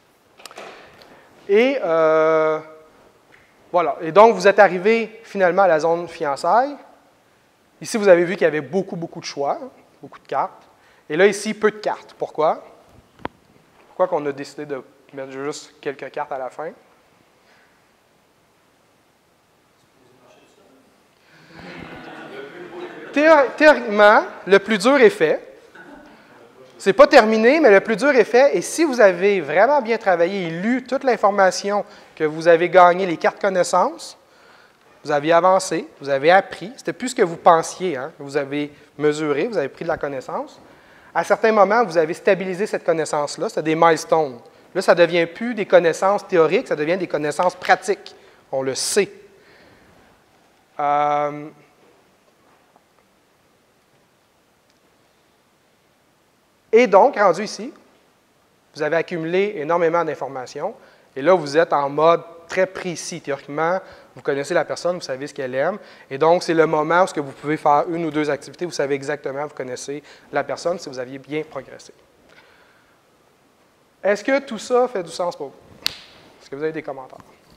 Et voilà. Et donc, vous êtes arrivé finalement à la zone fiançailles. Ici, vous avez vu qu'il y avait beaucoup de choix, beaucoup de cartes. Et là, ici, peu de cartes. Pourquoi? Pourquoi qu'on a décidé de mettre juste quelques cartes à la fin? Théoriquement, le plus dur est fait. Ce n'est pas terminé, mais le plus dur est fait. Et si vous avez vraiment bien travaillé et lu toute l'information que vous avez gagnée, les cartes connaissances, vous avez avancé, vous avez appris. C'était plus ce que vous pensiez. Hein? Vous avez mesuré, vous avez pris de la connaissance. À certains moments, vous avez stabilisé cette connaissance-là. C'est des milestones. Là, ça ne devient plus des connaissances théoriques, ça devient des connaissances pratiques. On le sait. Et donc, rendu ici, vous avez accumulé énormément d'informations. Et là, vous êtes en mode très précis. Théoriquement, vous connaissez la personne, vous savez ce qu'elle aime. Et donc, c'est le moment où vous pouvez faire une ou deux activités. Vous savez exactement, vous connaissez la personne si vous aviez bien progressé. Est-ce que tout ça fait du sens pour vous? Est-ce que vous avez des commentaires?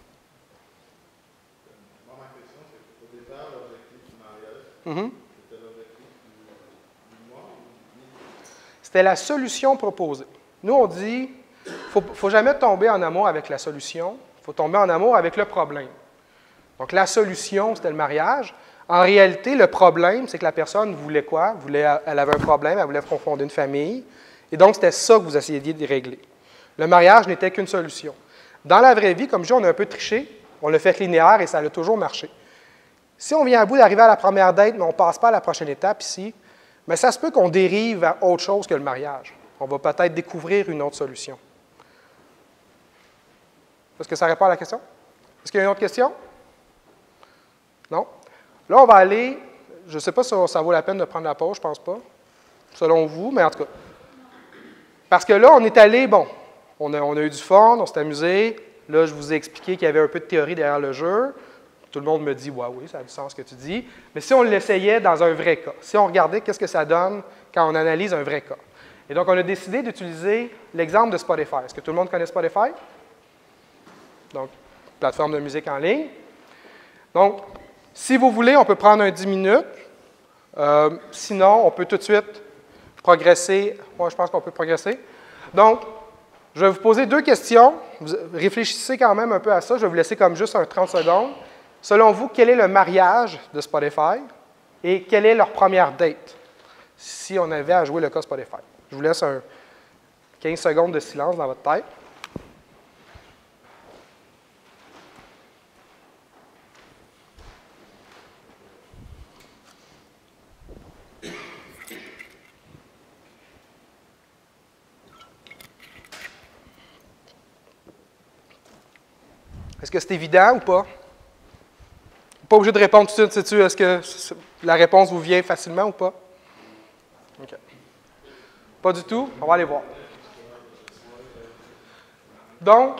Moi, ma question, c'est qu'au départ, l'objectif du mariage, c'était l'objectif du mois ou C'était la solution proposée. Nous, on dit, il ne faut jamais tomber en amour avec la solution, il faut tomber en amour avec le problème. Donc, la solution, c'était le mariage. En réalité, le problème, c'est que la personne voulait quoi? Elle avait un problème, elle voulait confonder une famille. Et donc, c'était ça que vous essayiez de régler. Le mariage n'était qu'une solution. Dans la vraie vie, comme je dis, on a un peu triché, on l'a fait linéaire et ça a toujours marché. Si on vient à bout d'arriver à la première date, mais on ne passe pas à la prochaine étape ici, mais ça se peut qu'on dérive à autre chose que le mariage. On va peut-être découvrir une autre solution. Est-ce que ça répond à la question? Est-ce qu'il y a une autre question? Non? Là, on va aller, je ne sais pas si ça vaut la peine de prendre la pause, je ne pense pas, selon vous, mais en tout cas. Parce que là, on est allé, bon, on a eu du fun, on s'est amusé. Là, je vous ai expliqué qu'il y avait un peu de théorie derrière le jeu. Tout le monde me dit, ouais, oui, ça a du sens ce que tu dis. Mais si on l'essayait dans un vrai cas, si on regardait qu'est-ce que ça donne quand on analyse un vrai cas. Et donc, on a décidé d'utiliser l'exemple de Spotify. Est-ce que tout le monde connaît Spotify? Donc, plateforme de musique en ligne. Donc, si vous voulez, on peut prendre un 10 minutes. Sinon, on peut tout de suite progresser. Moi, je pense qu'on peut progresser. Donc, je vais vous poser 2 questions. Vous réfléchissez quand même un peu à ça. Je vais vous laisser comme juste un 30 secondes. Selon vous, quel est le mariage de Spotify et quelle est leur première date? Si on avait à jouer le cas Spotify. Je vous laisse un 15 secondes de silence dans votre tête. Est-ce que c'est évident ou pas? Pas obligé de répondre tout de suite, sais-tu? Est-ce que la réponse vous vient facilement ou pas? OK. Pas du tout? On va aller voir. Donc,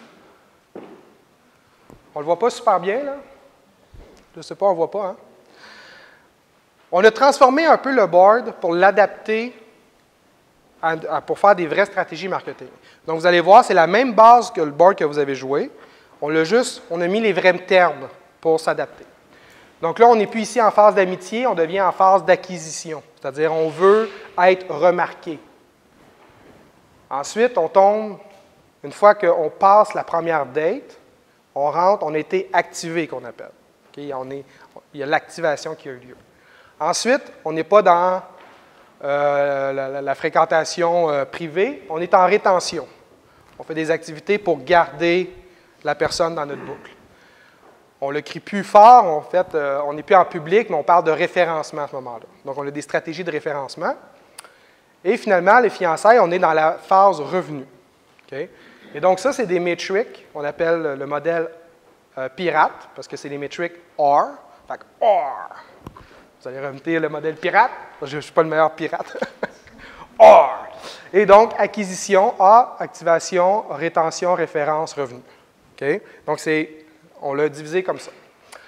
on ne le voit pas super bien, là? Je ne sais pas, on ne voit pas, hein? On a transformé un peu le board pour l'adapter pour faire des vraies stratégies marketing. Donc, vous allez voir, c'est la même base que le board que vous avez joué. On a mis les vrais termes pour s'adapter. Donc là, on n'est plus ici en phase d'amitié, on devient en phase d'acquisition. C'est-à-dire, on veut être remarqué. Ensuite, on tombe, une fois qu'on passe la première date, on rentre, on a été activé, qu'on appelle. Okay? Il y a l'activation qui a eu lieu. Ensuite, on n'est pas dans la fréquentation privée, on est en rétention. On fait des activités pour garder la personne dans notre boucle. On le crie plus fort, en fait, on n'est plus en public, mais on parle de référencement à ce moment-là. Donc, on a des stratégies de référencement. Et finalement, les fiançailles, on est dans la phase revenu. Okay? Et donc, ça, c'est des métriques, on appelle le modèle pirate, parce que c'est des métriques OR. Fait que OR. Vous allez remonter le modèle pirate. Je ne suis pas le meilleur pirate. OR. Et donc, acquisition, A, activation, rétention, référence, revenu. Okay? Donc, on l'a divisé comme ça.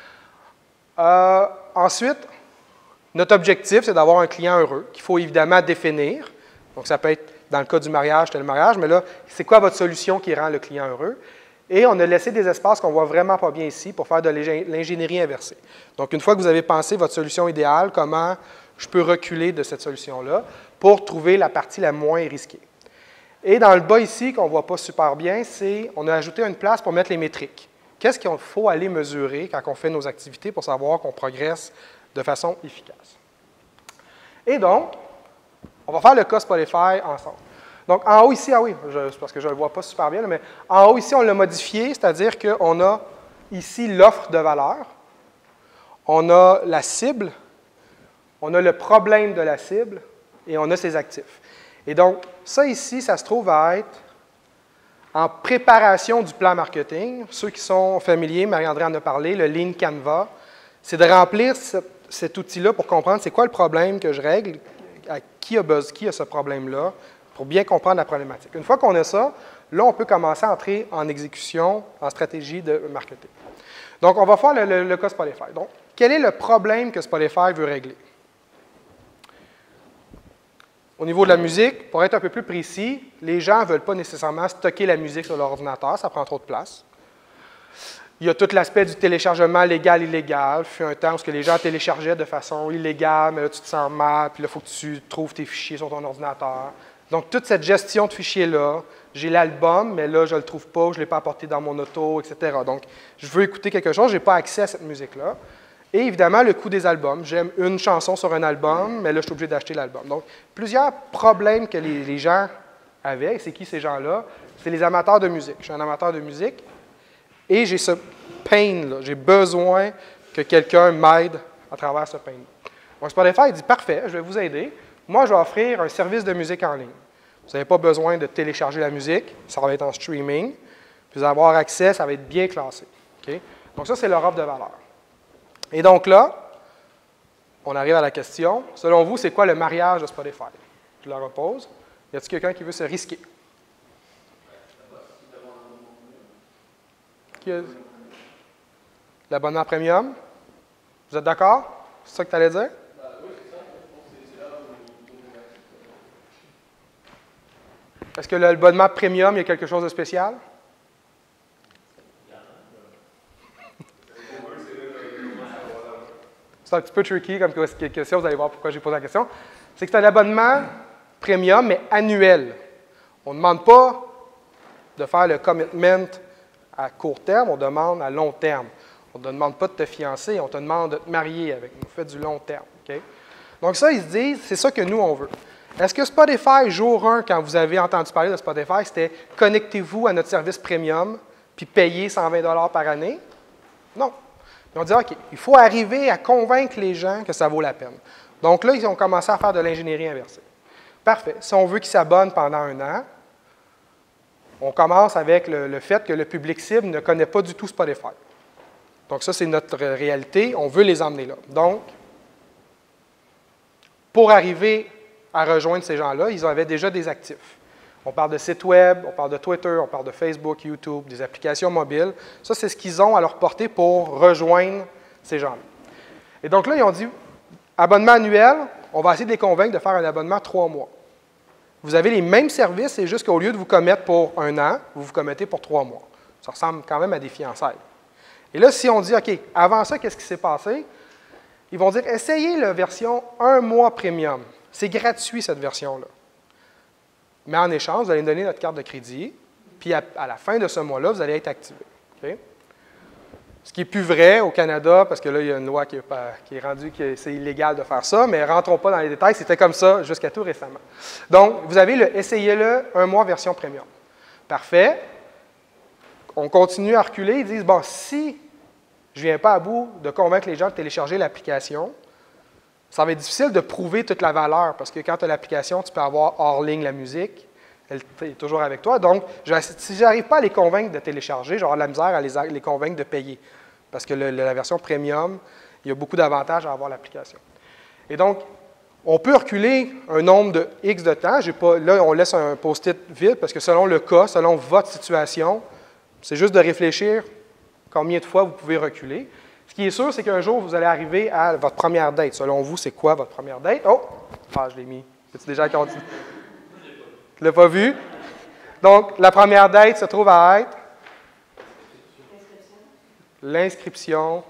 Ensuite, notre objectif, c'est d'avoir un client heureux, qu'il faut évidemment définir. Donc, ça peut être, dans le cas du mariage, tel mariage, mais là, c'est quoi votre solution qui rend le client heureux? Et on a laissé des espaces qu'on ne voit vraiment pas bien ici pour faire de l'ingénierie inversée. Donc, une fois que vous avez pensé votre solution idéale, comment je peux reculer de cette solution-là pour trouver la partie la moins risquée. Et dans le bas ici, qu'on ne voit pas super bien, c'est on a ajouté une place pour mettre les métriques. Qu'est-ce qu'il faut aller mesurer quand on fait nos activités pour savoir qu'on progresse de façon efficace? Et donc, on va faire le cas Spotify ensemble. Donc, en haut ici, ah oui, c'est parce que je ne le vois pas super bien, mais en haut ici, on l'a modifié, c'est-à-dire qu'on a ici l'offre de valeur, on a la cible, on a le problème de la cible et on a ses actifs. Et donc, ça ici, ça se trouve à être en préparation du plan marketing. Ceux qui sont familiers, Marie-André en a parlé, le Lean Canva, c'est de remplir cet outil-là pour comprendre c'est quoi le problème que je règle, qui a ce problème-là, pour bien comprendre la problématique. Une fois qu'on a ça, là, on peut commencer à entrer en exécution, en stratégie de marketing. Donc, on va faire le cas Spotify. Donc, quel est le problème que Spotify veut régler? au niveau de la musique, pour être un peu plus précis, les gens ne veulent pas nécessairement stocker la musique sur leur ordinateur, ça prend trop de place. Il y a tout l'aspect du téléchargement légal-illégal. Il fut un temps où les gens téléchargeaient de façon illégale, mais là, tu te sens mal, puis là, il faut que tu trouves tes fichiers sur ton ordinateur. Donc, toute cette gestion de fichiers-là, j'ai l'album, mais là, je ne le trouve pas, je ne l'ai pas apporté dans mon auto, etc. Donc, je veux écouter quelque chose, je n'ai pas accès à cette musique-là. Et évidemment, le coût des albums. J'aime une chanson sur un album, mais là, je suis obligé d'acheter l'album. Donc, plusieurs problèmes que les gens avaient. C'est qui ces gens-là? C'est les amateurs de musique. Je suis un amateur de musique. Et j'ai ce pain-là. J'ai besoin que quelqu'un m'aide à travers ce pain-là. Donc, Spotify dit, parfait, je vais vous aider. Moi, je vais offrir un service de musique en ligne. Vous n'avez pas besoin de télécharger la musique. Ça va être en streaming. Vous allez avoir accès, ça va être bien classé. Okay? Donc, ça, c'est leur offre de valeur. Et donc là, on arrive à la question. Selon vous, c'est quoi le mariage de Spotify? Je la repose. Y a-t-il quelqu'un qui veut se risquer? L'abonnement premium? Vous êtes d'accord? C'est ça que tu allais dire? Est-ce que l'abonnement premium, il y a quelque chose de spécial? C'est un petit peu tricky comme question, vous allez voir pourquoi j'ai posé la question. C'est que c'est un abonnement premium, mais annuel. On ne demande pas de faire le commitment à court terme, on demande à long terme. On ne te demande pas de te fiancer, on te demande de te marier avec nous. On fait du long terme. Okay? Donc ça, ils se disent, c'est ça que nous, on veut. Est-ce que Spotify, jour 1, quand vous avez entendu parler de Spotify, c'était « Connectez-vous à notre service premium, puis payez 120 $ par année ». Non. Ils ont dit « OK, il faut arriver à convaincre les gens que ça vaut la peine ». Donc là, ils ont commencé à faire de l'ingénierie inversée. Parfait. Si on veut qu'ils s'abonnent pendant 1 an, on commence avec le fait que le public cible ne connaît pas du tout Spotify. Donc ça, c'est notre réalité. On veut les emmener là. Donc, pour arriver à rejoindre ces gens-là, ils avaient déjà des actifs. On parle de sites web, on parle de Twitter, on parle de Facebook, YouTube, des applications mobiles. Ça, c'est ce qu'ils ont à leur portée pour rejoindre ces gens-là. Et donc là, ils ont dit, abonnement annuel, on va essayer de les convaincre de faire un abonnement 3 mois. Vous avez les mêmes services, c'est juste qu'au lieu de vous commettre pour 1 an, vous vous commettez pour 3 mois. Ça ressemble quand même à des fiançailles. Et là, si on dit, OK, avant ça, qu'est-ce qui s'est passé? Ils vont dire, essayez la version 1 mois premium. C'est gratuit, cette version-là. Mais en échange, vous allez nous donner notre carte de crédit, puis à la fin de ce mois-là, vous allez être activé. Okay? Ce qui n'est plus vrai au Canada, parce que là, il y a une loi qui est rendue que c'est illégal de faire ça, mais ne rentrons pas dans les détails, c'était comme ça jusqu'à tout récemment. Donc, vous avez le « Essayez-le 1 mois version premium ». Parfait. On continue à reculer. Ils disent, bon, si je ne viens pas à bout de convaincre les gens de télécharger l'application, ça va être difficile de prouver toute la valeur, parce que quand tu as l'application, tu peux avoir hors ligne la musique, elle est toujours avec toi. Donc, si je n'arrive pas à les convaincre de télécharger, j'aurai de la misère à les convaincre de payer, parce que la version premium, il y a beaucoup d'avantages à avoir l'application. Et donc, on peut reculer un nombre de X de temps. Là, on laisse un post-it vide, parce que selon le cas, selon votre situation, c'est juste de réfléchir combien de fois vous pouvez reculer. Ce qui est sûr, c'est qu'un jour, vous allez arriver à votre première date. Selon vous, c'est quoi votre première date? Oh! Ah, je l'ai mis. C'est-tu déjà continué? Tu ne l'as pas vu? Donc, la première date se trouve à être? L'inscription.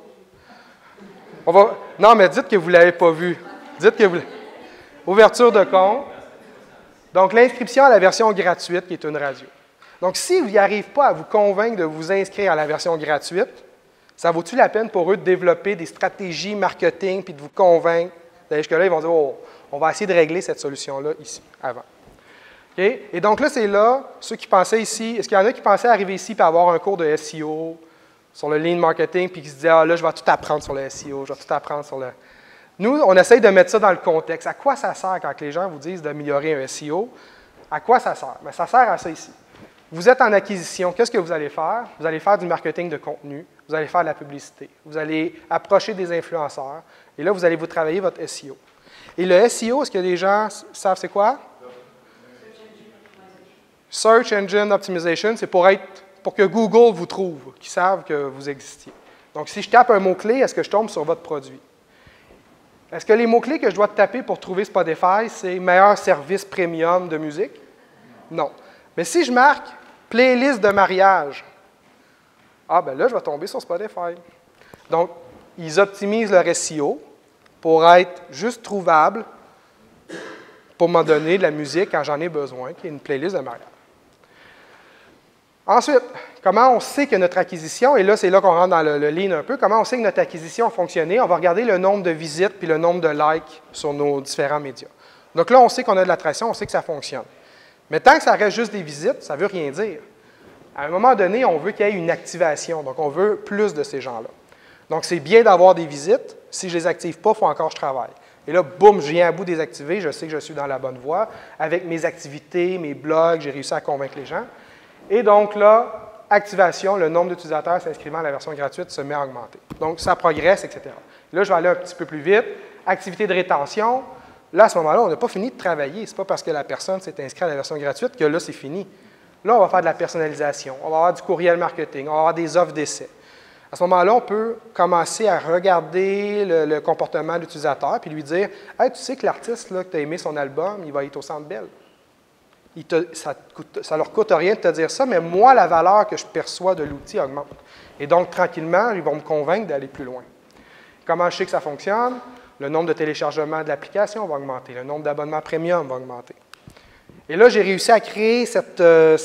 Non, mais dites que vous ne l'avez pas vu. Dites que vous... Ouverture de compte. Donc, l'inscription à la version gratuite, qui est une radio. Donc, s'ils n'y arrivent pas à vous convaincre de vous inscrire à la version gratuite, ça vaut-il la peine pour eux de développer des stratégies marketing puis de vous convaincre? D'aller jusque-là, ils vont dire, oh, on va essayer de régler cette solution-là ici, avant. Okay? Et donc là, c'est là, ceux qui pensaient ici, est-ce qu'il y en a qui pensaient arriver ici et avoir un cours de SEO sur le lean marketing puis qui se disaient, ah là, je vais tout apprendre sur le SEO, je vais tout apprendre sur le... Nous, on essaye de mettre ça dans le contexte. À quoi ça sert quand les gens vous disent d'améliorer un SEO? À quoi ça sert? Bien, ça sert à ça ici. Vous êtes en acquisition, qu'est-ce que vous allez faire? Vous allez faire du marketing de contenu, vous allez faire de la publicité, vous allez approcher des influenceurs, et là, vous allez vous travailler votre SEO. Et le SEO, est-ce que les gens savent c'est quoi? Search Engine Optimization, c'est pour que Google vous trouve, qu'ils savent que vous existiez. Donc, si je tape un mot-clé, est-ce que je tombe sur votre produit? Est-ce que les mots-clés que je dois taper pour trouver Spotify, c'est meilleur service premium de musique? Non. Mais si je marque playlist de mariage, ah ben là, je vais tomber sur Spotify. Donc, ils optimisent leur SEO pour être juste trouvable, pour m'en donner de la musique quand j'en ai besoin, qui est une playlist de mariage. Ensuite, comment on sait que notre acquisition, et là, c'est là qu'on rentre dans le lean un peu, comment on sait que notre acquisition a fonctionné? On va regarder le nombre de visites puis le nombre de likes sur nos différents médias. Donc là, on sait qu'on a de l'attraction, on sait que ça fonctionne. Mais tant que ça reste juste des visites, ça ne veut rien dire. À un moment donné, on veut qu'il y ait une activation, donc on veut plus de ces gens-là. Donc, c'est bien d'avoir des visites. Si je ne les active pas, il faut encore que je travaille. Et là, boum, je viens à bout des activer, je sais que je suis dans la bonne voie. Avec mes activités, mes blogs, j'ai réussi à convaincre les gens. Et donc là, activation, le nombre d'utilisateurs s'inscrivant à la version gratuite se met à augmenter. Donc, ça progresse, etc. Là, je vais aller un petit peu plus vite. Activité de rétention. Là, à ce moment-là, on n'a pas fini de travailler. Ce n'est pas parce que la personne s'est inscrite à la version gratuite que là, c'est fini. Là, on va faire de la personnalisation. On va avoir du courriel marketing. On va avoir des offres d'essai. À ce moment-là, on peut commencer à regarder le comportement de l'utilisateur puis lui dire « Hey, tu sais que l'artiste là, que tu as aimé son album, il va être au Centre Bell. Ça ne leur coûte rien de te dire ça, mais moi, la valeur que je perçois de l'outil augmente. Et donc, tranquillement, ils vont me convaincre d'aller plus loin. Comment je sais que ça fonctionne? Le nombre de téléchargements de l'application va augmenter. Le nombre d'abonnements premium va augmenter. Et là, j'ai réussi à créer cette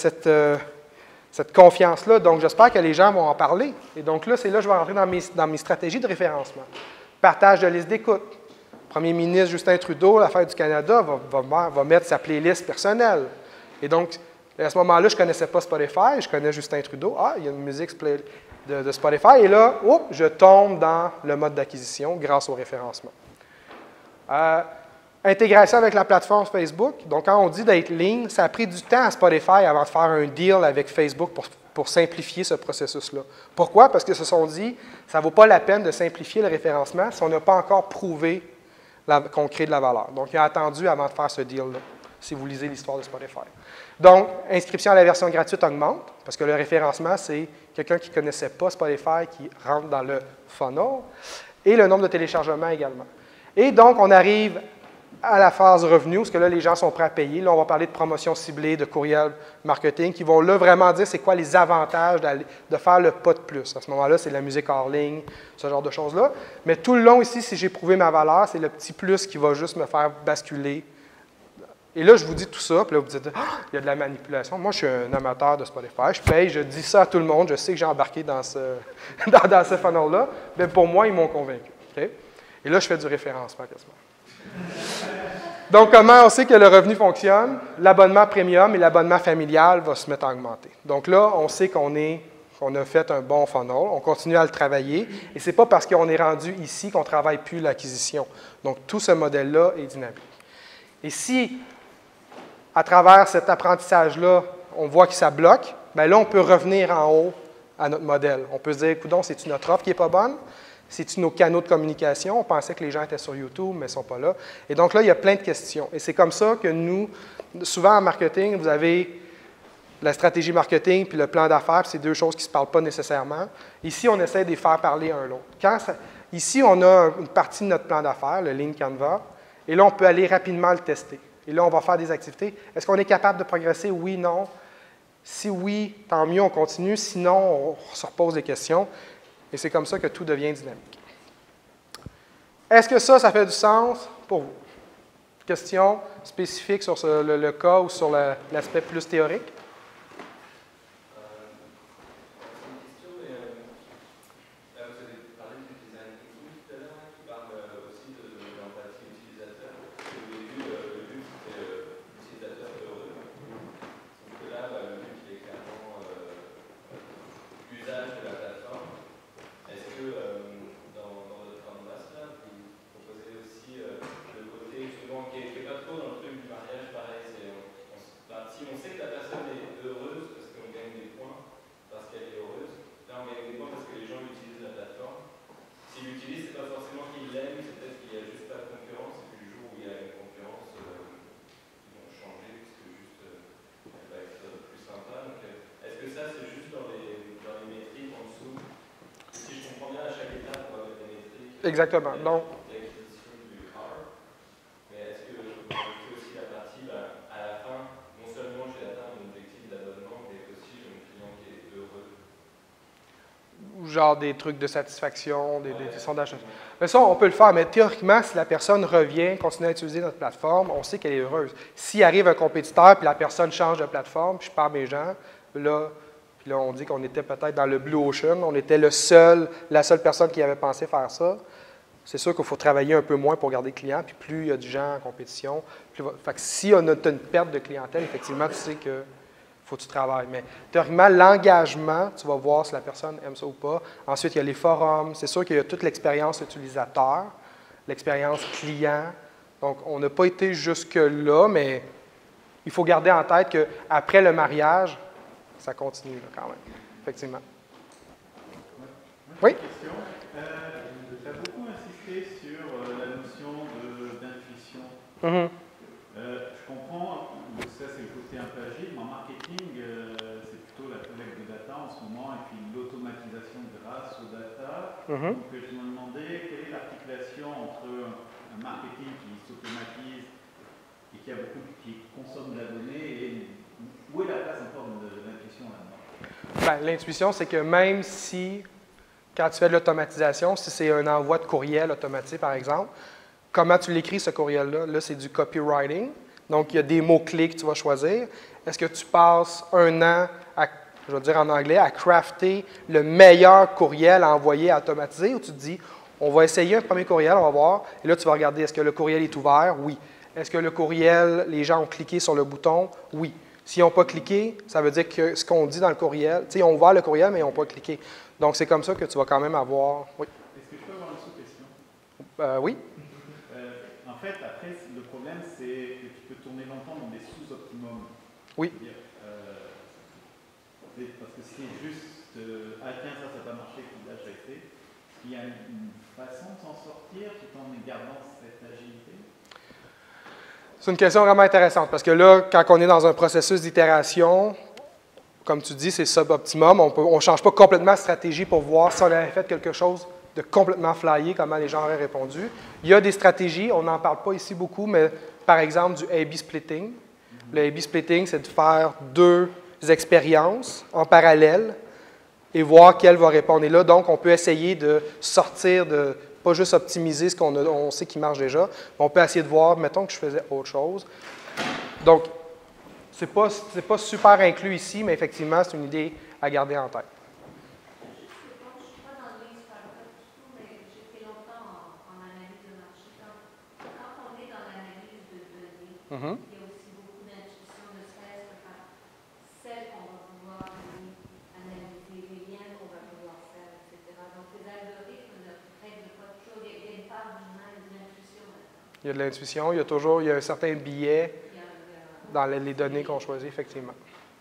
confiance-là. Donc, j'espère que les gens vont en parler. Et donc là, c'est là que je vais rentrer dans mes stratégies de référencement. Partage de liste d'écoute. Le premier ministre Justin Trudeau, l'Affaire du Canada, va mettre sa playlist personnelle. Et donc, à ce moment-là, je ne connaissais pas Spotify, je connais Justin Trudeau. Ah, il y a une musique de Spotify. Et là, je tombe dans le mode d'acquisition grâce au référencement. Intégration avec la plateforme Facebook. Donc, quand on dit d'être lean, ça a pris du temps à Spotify avant de faire un deal avec Facebook pour simplifier ce processus-là. Pourquoi? Parce qu'ils se sont dit, ça ne vaut pas la peine de simplifier le référencement si on n'a pas encore prouvé qu'on crée de la valeur. Donc, il a attendu avant de faire ce deal-là, si vous lisez l'histoire de Spotify. Donc, inscription à la version gratuite augmente, parce que le référencement, c'est quelqu'un qui ne connaissait pas Spotify qui rentre dans le funnel, et le nombre de téléchargements également. Et donc, on arrive à la phase revenu, parce que là, les gens sont prêts à payer. Là, on va parler de promotion ciblée, de courriel marketing, qui vont là vraiment dire c'est quoi les avantages de faire le pas de plus. À ce moment-là, c'est de la musique hors ligne, ce genre de choses-là. Mais tout le long ici, si j'ai prouvé ma valeur, c'est le petit plus qui va juste me faire basculer. Et là, je vous dis tout ça, puis là, vous dites, il y a de la manipulation. Moi, je suis un amateur de Spotify. Je paye, je dis ça à tout le monde. Je sais que j'ai embarqué dans ce funnel-là. Mais pour moi, ils m'ont convaincu. Okay? Et là, je fais du référencement quasiment. Donc, comment on sait que le revenu fonctionne? L'abonnement premium et l'abonnement familial va se mettre à augmenter. Donc là, on sait qu'on a fait un bon funnel, on continue à le travailler, et ce n'est pas parce qu'on est rendu ici qu'on ne travaille plus l'acquisition. Donc, tout ce modèle-là est dynamique. Et si, à travers cet apprentissage-là, on voit que ça bloque, bien là, on peut revenir en haut à notre modèle. On peut se dire, coudonc, c'est-tu notre offre qui n'est pas bonne? C'est-tu nos canaux de communication? On pensait que les gens étaient sur YouTube, mais ils ne sont pas là. Et donc là, il y a plein de questions. Et c'est comme ça que nous, souvent en marketing, vous avez la stratégie marketing puis le plan d'affaires, c'est deux choses qui ne se parlent pas nécessairement. Ici, on essaie de les faire parler un l'autre. Ici, on a une partie de notre plan d'affaires, le Lean Canva, et là, on peut aller rapidement le tester. Et là, on va faire des activités. Est-ce qu'on est capable de progresser? Oui, non. Si oui, tant mieux, on continue. Sinon, on se repose des questions. Et c'est comme ça que tout devient dynamique. Est-ce que ça fait du sens pour vous? Question spécifique sur le cas ou sur l'aspect plus théorique? Exactement. Donc, genre des trucs de satisfaction, des sondages. Mais ça, on peut le faire, mais théoriquement, si la personne revient, continue à utiliser notre plateforme, on sait qu'elle est heureuse. S'il arrive un compétiteur, puis la personne change de plateforme, puis je parle mes gens, là, on dit qu'on était peut-être dans le Blue Ocean, on était la seule personne qui avait pensé faire ça. C'est sûr qu'il faut travailler un peu moins pour garder le client, puis plus il y a du gens en compétition, fait que si on a une perte de clientèle, effectivement, tu sais que faut que tu travailles. Mais théoriquement, l'engagement, tu vas voir si la personne aime ça ou pas. Ensuite, il y a les forums. C'est sûr qu'il y a toute l'expérience utilisateur, l'expérience client. Donc, on n'a pas été jusque-là, mais il faut garder en tête qu'après le mariage, ça continue là, quand même, effectivement. Oui? Question. Tu as beaucoup insisté sur la notion d'intuition. Je comprends, ça c'est le côté un peu agile, mais en marketing, c'est plutôt la collecte de data en ce moment et puis l'automatisation grâce aux data. Donc je me demandais quelle est l'articulation entre un marketing qui s'automatise et qui consomme de la donnée et où est la place encore de l'intuition là-dedans? Bien, l'intuition, c'est que même si, quand tu fais de l'automatisation, si c'est un envoi de courriel automatique, par exemple, comment tu l'écris, ce courriel-là? Là, c'est du copywriting. Donc, il y a des mots-clés que tu vas choisir. Est-ce que tu passes un an, je vais dire en anglais, à crafter le meilleur courriel à envoyer à automatiser ou tu te dis, on va essayer un premier courriel, on va voir, et là, tu vas regarder, est-ce que le courriel est ouvert? Oui. Est-ce que le courriel, les gens ont cliqué sur le bouton? Oui. S'ils n'ont pas cliqué, ça veut dire que ce qu'on dit dans le courriel, tu sais, ils ont ouvert le courriel, mais ils n'ont pas cliqué. Donc, c'est comme ça que tu vas quand même avoir… Oui. Est-ce que je peux avoir une sous-question? Oui. En fait, après, le problème, c'est que tu peux tourner longtemps dans des sous-optimums. Oui. Parce que c'est juste, tiens, ça n'a pas marché, puis là, j'ai fait. Il y a une façon de s'en sortir tout en gardant cette agilité? C'est une question vraiment intéressante parce que là, quand on est dans un processus d'itération, comme tu dis, c'est suboptimum. On ne change pas complètement de stratégie pour voir si on avait fait quelque chose de complètement flyé, comment les gens auraient répondu. Il y a des stratégies, on n'en parle pas ici beaucoup, mais par exemple du A/B splitting. Le A/B splitting, c'est de faire deux expériences en parallèle et voir quelle va répondre. Et là, donc, on peut essayer de sortir de, pas juste optimiser ce qu'on sait qui marche déjà, mais on peut essayer de voir, mettons que je faisais autre chose. Donc, ce n'est pas super inclus ici, mais effectivement, c'est une idée à garder en tête. Il y a aussi beaucoup d'intuition, ne serait-ce que par celle qu'on va pouvoir analyser, les liens qu'on va pouvoir faire, etc. Donc, les algorithmes ne règlent pas toujours. Il y a une part d'humain et d'intuition là-dedans. Il y a de l'intuition, il y a un certain biais dans les données qu'on choisit, effectivement.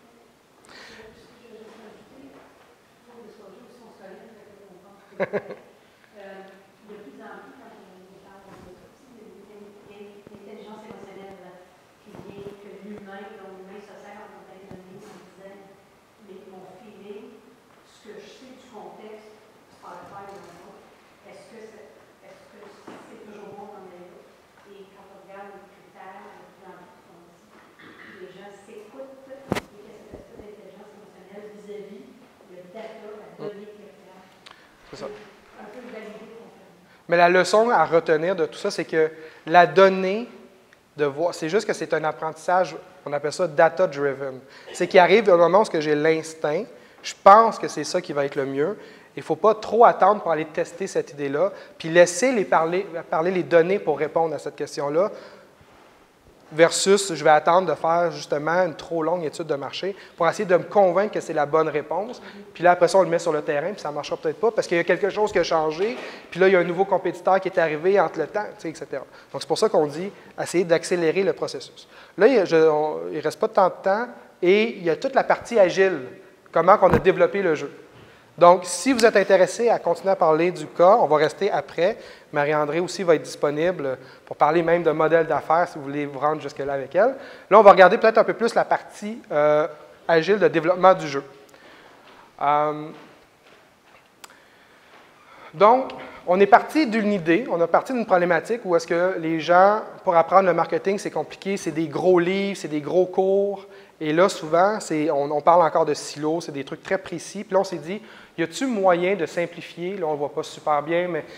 C'est ça. Mais la leçon à retenir de tout ça, c'est que la donnée, c'est juste que c'est un apprentissage, on appelle ça data-driven. C'est qu'il arrive un moment où j'ai l'instinct, je pense que c'est ça qui va être le mieux. Il ne faut pas trop attendre pour aller tester cette idée-là, puis laisser parler les données pour répondre à cette question-là, versus je vais attendre de faire justement une trop longue étude de marché pour essayer de me convaincre que c'est la bonne réponse. Puis là, après ça, on le met sur le terrain, puis ça ne marchera peut-être pas parce qu'il y a quelque chose qui a changé, puis là, il y a un nouveau compétiteur qui est arrivé entre le temps, etc. Donc, c'est pour ça qu'on dit essayer d'accélérer le processus. Là, il ne reste pas tant de temps et il y a toute la partie agile, comment on a développé le jeu. Donc, si vous êtes intéressé à continuer à parler du cas, on va rester après. Marie-André aussi va être disponible pour parler même de modèle d'affaires si vous voulez vous rendre jusque-là avec elle. Là, on va regarder peut-être un peu plus la partie agile de développement du jeu. Donc, on est parti d'une idée, on a parti d'une problématique où est-ce que les gens, pour apprendre le marketing, c'est compliqué, c'est des gros livres, c'est des gros cours. Et là, souvent, on parle encore de silos, c'est des trucs très précis. Puis là, on s'est dit, y a-t-il moyen de simplifier? Là, on ne le voit pas super bien, mais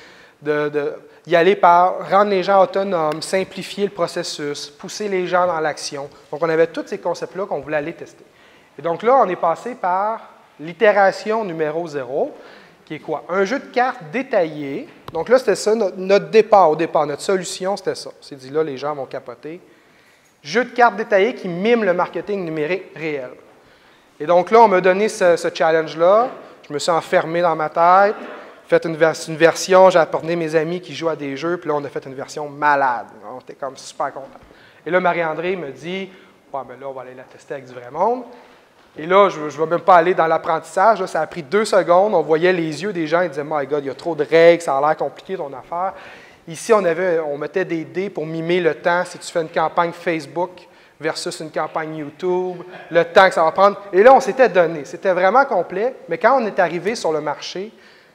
d'y aller par rendre les gens autonomes, simplifier le processus, pousser les gens dans l'action. Donc, on avait tous ces concepts-là qu'on voulait aller tester. Et donc là, on est passé par l'itération numéro 0, qui est quoi? Un jeu de cartes détaillé. Donc là, c'était ça, notre départ au départ, notre solution, c'était ça. On s'est dit, là, les gens vont capoter. Jeu de cartes détaillé qui mime le marketing numérique réel. Et donc là, on m'a donné ce challenge-là. Je me suis enfermé dans ma tête, fait une version, j'ai apporté mes amis qui jouent à des jeux, puis là, on a fait une version malade. On était comme super contents. Et là, Marie-André me dit, bon, ben là, on va aller la tester avec du vrai monde. Et là, je ne vais même pas aller dans l'apprentissage. Ça a pris 2 secondes. On voyait les yeux des gens. Ils disaient, my God, il y a trop de règles, ça a l'air compliqué ton affaire. Ici, on mettait des dés pour mimer le temps. Si tu fais une campagne Facebook versus une campagne YouTube, le temps que ça va prendre. Et là, on s'était donné. C'était vraiment complet. Mais quand on est arrivé sur le marché,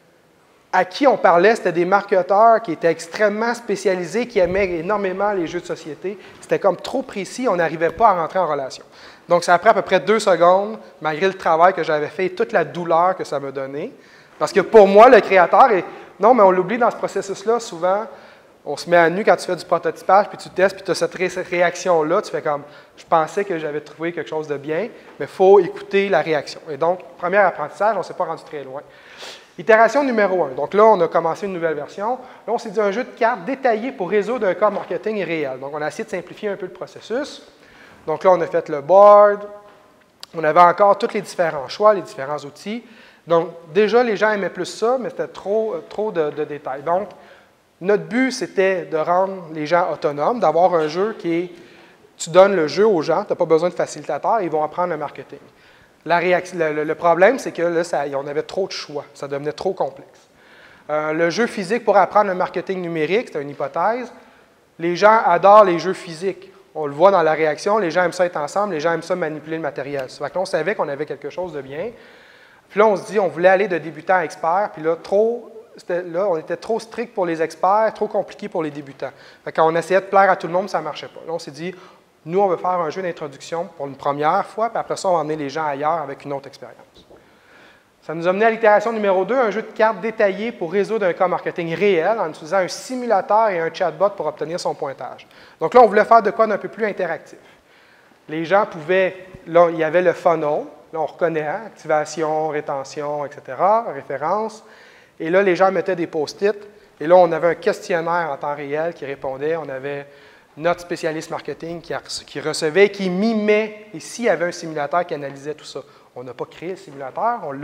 à qui on parlait, c'était des marketeurs qui étaient extrêmement spécialisés, qui aimaient énormément les jeux de société. C'était comme trop précis, on n'arrivait pas à rentrer en relation. Donc, ça a pris à peu près 2 secondes, malgré le travail que j'avais fait et toute la douleur que ça m'a donné. Parce que pour moi, le créateur, non, mais on l'oublie dans ce processus-là, souvent, on se met à nu quand tu fais du prototypage, puis tu testes, puis tu as cette réaction-là, tu fais comme, je pensais que j'avais trouvé quelque chose de bien, mais il faut écouter la réaction. Et donc, premier apprentissage, on ne s'est pas rendu très loin. Itération numéro 1. Donc là, on a commencé une nouvelle version. Là, on s'est dit un jeu de cartes détaillé pour résoudre un cas marketing réel. Donc, on a essayé de simplifier un peu le processus. Donc là, on a fait le board. On avait encore tous les différents choix, les différents outils. Donc, déjà, les gens aimaient plus ça, mais c'était trop de détails. Donc, notre but, c'était de rendre les gens autonomes, d'avoir un jeu qui est, tu donnes le jeu aux gens, tu n'as pas besoin de facilitateurs, ils vont apprendre le marketing. Le problème, c'est que là, on avait trop de choix. Ça devenait trop complexe. Le jeu physique pour apprendre le marketing numérique, c'est une hypothèse. Les gens adorent les jeux physiques. On le voit dans la réaction. Les gens aiment ça être ensemble. Les gens aiment ça manipuler le matériel. Ça fait que là, on savait qu'on avait quelque chose de bien. Puis là, on se dit, on voulait aller de débutant à expert. Puis là, on était trop strict pour les experts, trop compliqué pour les débutants. Fait que quand on essayait de plaire à tout le monde, ça ne marchait pas. Là, on s'est dit, nous, on veut faire un jeu d'introduction pour une première fois, puis après ça, on va emmener les gens ailleurs avec une autre expérience. Ça nous a mené à l'itération numéro 2, un jeu de cartes détaillé pour résoudre un cas marketing réel en utilisant un simulateur et un chatbot pour obtenir son pointage. Donc là, on voulait faire de quoi d'un peu plus interactif. Les gens pouvaient, là, il y avait le funnel, là, on reconnaît, hein, activation, rétention, etc., référence. Et là, les gens mettaient des post-it, et là, on avait un questionnaire en temps réel qui répondait, on avait notre spécialiste marketing qui recevait, qui mimait, et s'il y avait un simulateur qui analysait tout ça. On n'a pas créé le simulateur, on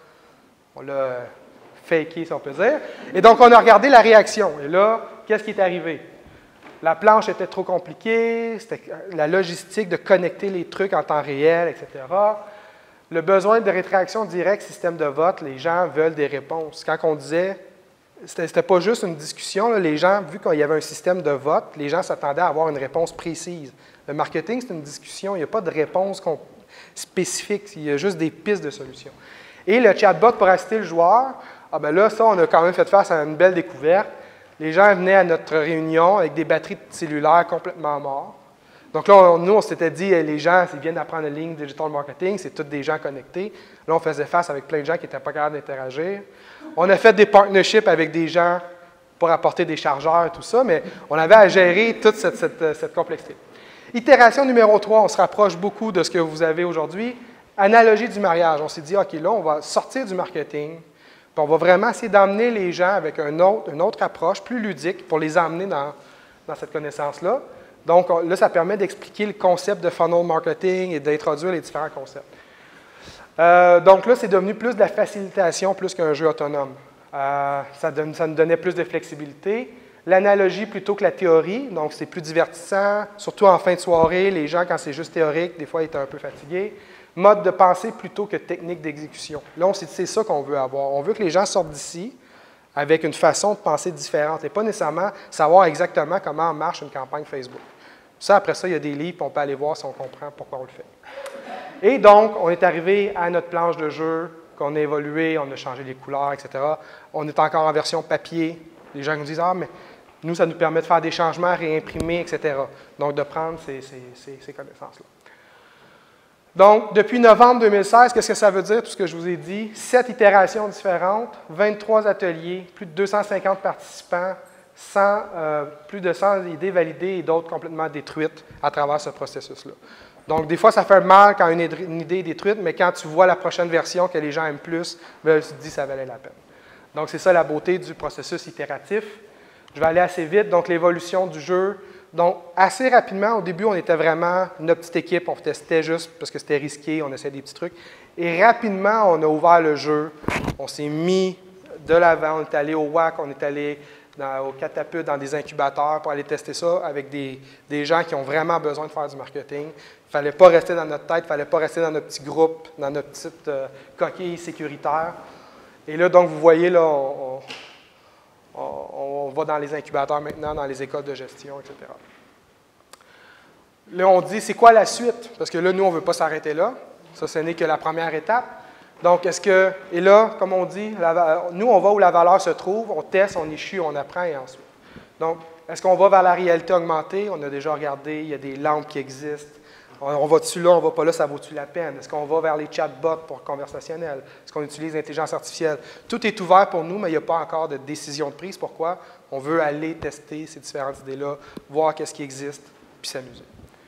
l'a faké, si on peut dire. Et donc, on a regardé la réaction. Et là, qu'est-ce qui est arrivé? La planche était trop compliquée, c'était la logistique de connecter les trucs en temps réel, etc. Le besoin de rétroaction directe, système de vote, les gens veulent des réponses. Quand on disait... C'était pas juste une discussion. Là. Les gens, vu qu'il y avait un système de vote, les gens s'attendaient à avoir une réponse précise. Le marketing, c'est une discussion. Il n'y a pas de réponse spécifique. Il y a juste des pistes de solutions. Et le chatbot pour assister le joueur, là, ça, on a quand même fait face à une belle découverte. Les gens venaient à notre réunion avec des batteries cellulaires complètement mortes. Donc là, nous, on s'était dit, les gens, s'ils viennent d'apprendre la ligne digital marketing, c'est tous des gens connectés. Là, on faisait face avec plein de gens qui n'étaient pas capables d'interagir. On a fait des partnerships avec des gens pour apporter des chargeurs et tout ça, mais on avait à gérer toute cette complexité. Itération numéro 3, on se rapproche beaucoup de ce que vous avez aujourd'hui. Analogie du mariage. On s'est dit, OK, là, on va sortir du marketing, puis on va vraiment essayer d'emmener les gens avec une autre approche plus ludique pour les emmener dans cette connaissance-là. Donc, là, ça permet d'expliquer le concept de funnel marketing et d'introduire les différents concepts. Donc là, c'est devenu plus de la facilitation plus qu'un jeu autonome. Ça nous donnait plus de flexibilité. L'analogie plutôt que la théorie, donc c'est plus divertissant, surtout en fin de soirée. Les gens, quand c'est juste théorique, des fois, ils étaient un peu fatigués. Mode de pensée plutôt que technique d'exécution. Là, on s'est dit, c'est ça qu'on veut avoir. On veut que les gens sortent d'ici avec une façon de penser différente et pas nécessairement savoir exactement comment marche une campagne Facebook. Ça, après ça, il y a des livres, on peut aller voir si on comprend pourquoi on le fait. Et donc, on est arrivé à notre planche de jeu qu'on a évolué, on a changé les couleurs, etc. On est encore en version papier. Les gens nous disent « Ah, mais nous, ça nous permet de faire des changements, réimprimer, etc. » Donc, de prendre ces connaissances-là. Donc, depuis novembre 2016, qu'est-ce que ça veut dire, tout ce que je vous ai dit? 7 itérations différentes, 23 ateliers, plus de 250 participants, plus de 100 idées validées et d'autres complètement détruites à travers ce processus-là. Donc, des fois, ça fait mal quand une idée est détruite, mais quand tu vois la prochaine version que les gens aiment plus, bien, tu te dis que ça valait la peine. Donc, c'est ça la beauté du processus itératif. Je vais aller assez vite. Donc, l'évolution du jeu. Donc, assez rapidement, au début, on était vraiment notre petite équipe. On testait juste parce que c'était risqué, on essayait des petits trucs. Et rapidement, on a ouvert le jeu. On s'est mis de l'avant. On est allé au WAC, on est allé au Catapulte, dans des incubateurs pour aller tester ça avec des gens qui ont vraiment besoin de faire du marketing. Il ne fallait pas rester dans notre tête, il ne fallait pas rester dans notre petit groupe, dans notre petite coquille sécuritaire. Et là, donc, vous voyez, là, on va dans les incubateurs maintenant, dans les écoles de gestion, etc. Là, on dit, c'est quoi la suite? Parce que là, nous, on ne veut pas s'arrêter là. Ça, ce n'est que la première étape. Donc, et là, comme on dit, nous, on va où la valeur se trouve, on teste, on échoue, on apprend et ensuite. Donc, est-ce qu'on va vers la réalité augmentée? On a déjà regardé, il y a des lampes qui existent. On va dessus là, on ne va pas là, ça vaut-tu la peine? Est-ce qu'on va vers les chatbots pour conversationnel? Est-ce qu'on utilise l'intelligence artificielle? Tout est ouvert pour nous, mais il n'y a pas encore de décision de prise. Pourquoi? On veut aller tester ces différentes idées-là, voir qu'est-ce qui existe, puis s'amuser.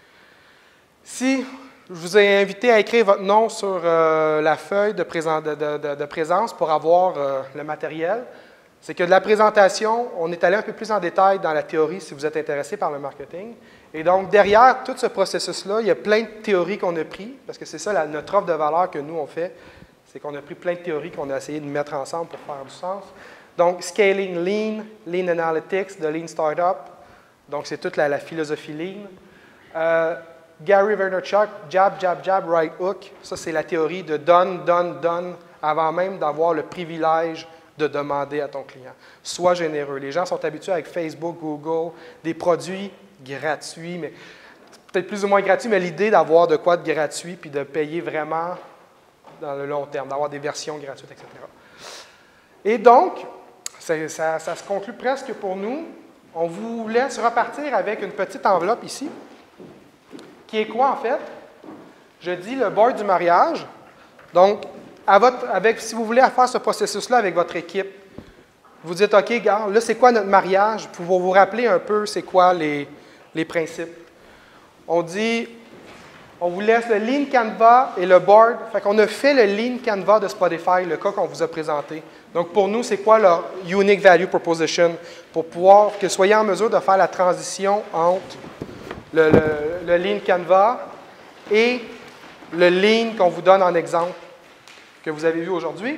Si je vous ai invité à écrire votre nom sur la feuille de présence pour avoir le matériel, c'est que de la présentation, on est allé un peu plus en détail dans la théorie si vous êtes intéressé par le marketing. Et donc, derrière tout ce processus-là, il y a plein de théories qu'on a prises, parce que c'est ça notre offre de valeur que nous, on fait, c'est qu'on a pris plein de théories qu'on a essayé de mettre ensemble pour faire du sens. Donc, Scaling Lean, Lean Analytics, de Lean Startup, donc c'est toute la philosophie Lean. Gary Vaynerchuk, Jab, Jab, Jab, Right Hook, ça c'est la théorie de donne, donne, donne, avant même d'avoir le privilège de demander à ton client. Sois généreux. Les gens sont habitués avec Facebook, Google, des produits gratuits, mais peut-être plus ou moins gratuits, mais l'idée d'avoir de quoi de gratuit puis de payer vraiment dans le long terme, d'avoir des versions gratuites, etc. Et donc, ça se conclut presque pour nous. On vous laisse repartir avec une petite enveloppe ici, qui est quoi en fait? Je dis le board du mariage. Donc, si vous voulez faire ce processus-là avec votre équipe, vous dites, OK, gars, là, c'est quoi notre mariage? Pour vous rappeler un peu, c'est quoi les principes. On dit, on vous laisse le Lean Canva et le board. Fait qu'on a fait le Lean Canva de Spotify, le cas qu'on vous a présenté. Donc, pour nous, c'est quoi leur Unique Value Proposition? Pour pouvoir que vous soyez en mesure de faire la transition entre le Lean Canva et le Lean qu'on vous donne en exemple, que vous avez vu aujourd'hui.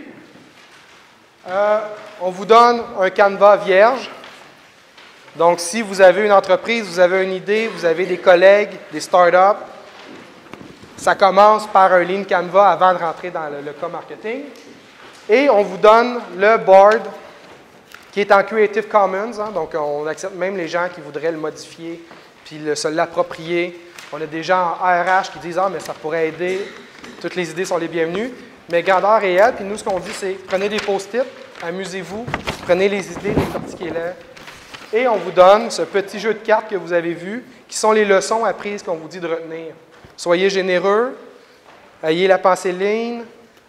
On vous donne un Canva vierge. Donc, si vous avez une entreprise, vous avez une idée, vous avez des collègues, des startups, ça commence par un Lean Canva avant de rentrer dans le cas marketing. Et on vous donne le board qui est en Creative Commons. Hein, donc, on accepte même les gens qui voudraient le modifier puis se l'approprier. On a des gens en RH qui disent « Ah, mais ça pourrait aider. Toutes les idées sont les bienvenues. » Mais grandeur réelle, puis nous, ce qu'on dit, c'est prenez des post-it, amusez-vous, prenez les idées, décortiquez-les. Et on vous donne ce petit jeu de cartes que vous avez vu, qui sont les leçons apprises qu'on vous dit de retenir. Soyez généreux, ayez la pensée lean,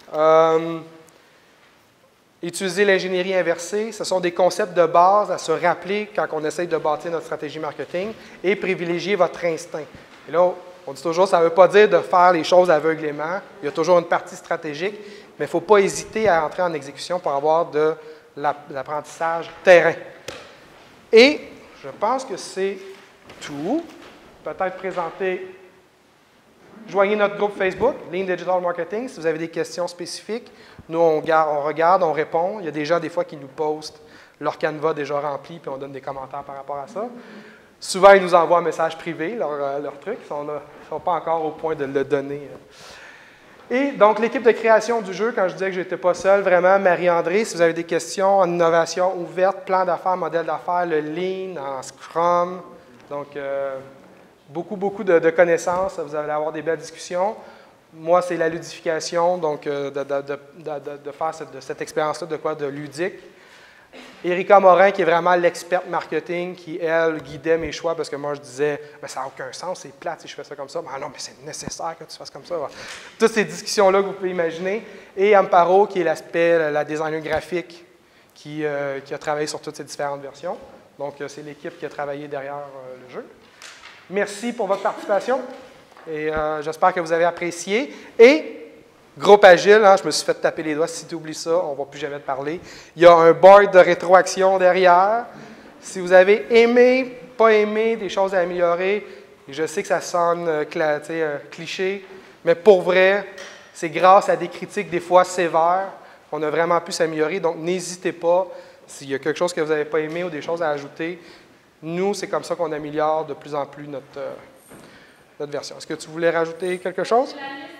utilisez l'ingénierie inversée. Ce sont des concepts de base à se rappeler quand on essaye de bâtir notre stratégie marketing et privilégier votre instinct. Et là, on dit toujours, ça ne veut pas dire de faire les choses aveuglément. Il y a toujours une partie stratégique, mais il ne faut pas hésiter à entrer en exécution pour avoir de l'apprentissage terrain. Et je pense que c'est tout. Peut-être présenter. Joignez notre groupe Facebook, Lean Digital Marketing, si vous avez des questions spécifiques. Nous, on regarde, on répond. Il y a des gens, des fois, qui nous postent leur Canva déjà rempli, puis on donne des commentaires par rapport à ça. Souvent, ils nous envoient un message privé, leur truc. Ils ne sont pas encore au point de le donner. Et donc, l'équipe de création du jeu, quand je disais que je n'étais pas seul, vraiment, Marie-André, si vous avez des questions en innovation ouverte, plan d'affaires, modèle d'affaires, le Lean, en Scrum, donc beaucoup de connaissances, vous allez avoir des belles discussions. Moi, c'est la ludification, donc de faire de cette expérience-là de quoi de ludique. Erika Morin, qui est vraiment l'experte marketing, qui, elle, guidait mes choix parce que moi, je disais, ben, ça n'a aucun sens, c'est plate si je fais ça comme ça. Ben non, mais c'est nécessaire que tu fasses comme ça. Toutes ces discussions-là que vous pouvez imaginer. Et Amparo, qui est l'aspect, la designer graphique, qui a travaillé sur toutes ces différentes versions. Donc, c'est l'équipe qui a travaillé derrière le jeu. Merci pour votre participation et j'espère que vous avez apprécié. Et groupe agile, hein, je me suis fait taper les doigts. Si tu oublies ça, on ne va plus jamais te parler. Il y a un board de rétroaction derrière. Si vous avez aimé, pas aimé, des choses à améliorer, et je sais que ça sonne cliché, mais pour vrai, c'est grâce à des critiques des fois sévères qu'on a vraiment pu s'améliorer. Donc, n'hésitez pas. S'il y a quelque chose que vous n'avez pas aimé ou des choses à ajouter, nous, c'est comme ça qu'on améliore de plus en plus notre version. Est-ce que tu voulais rajouter quelque chose?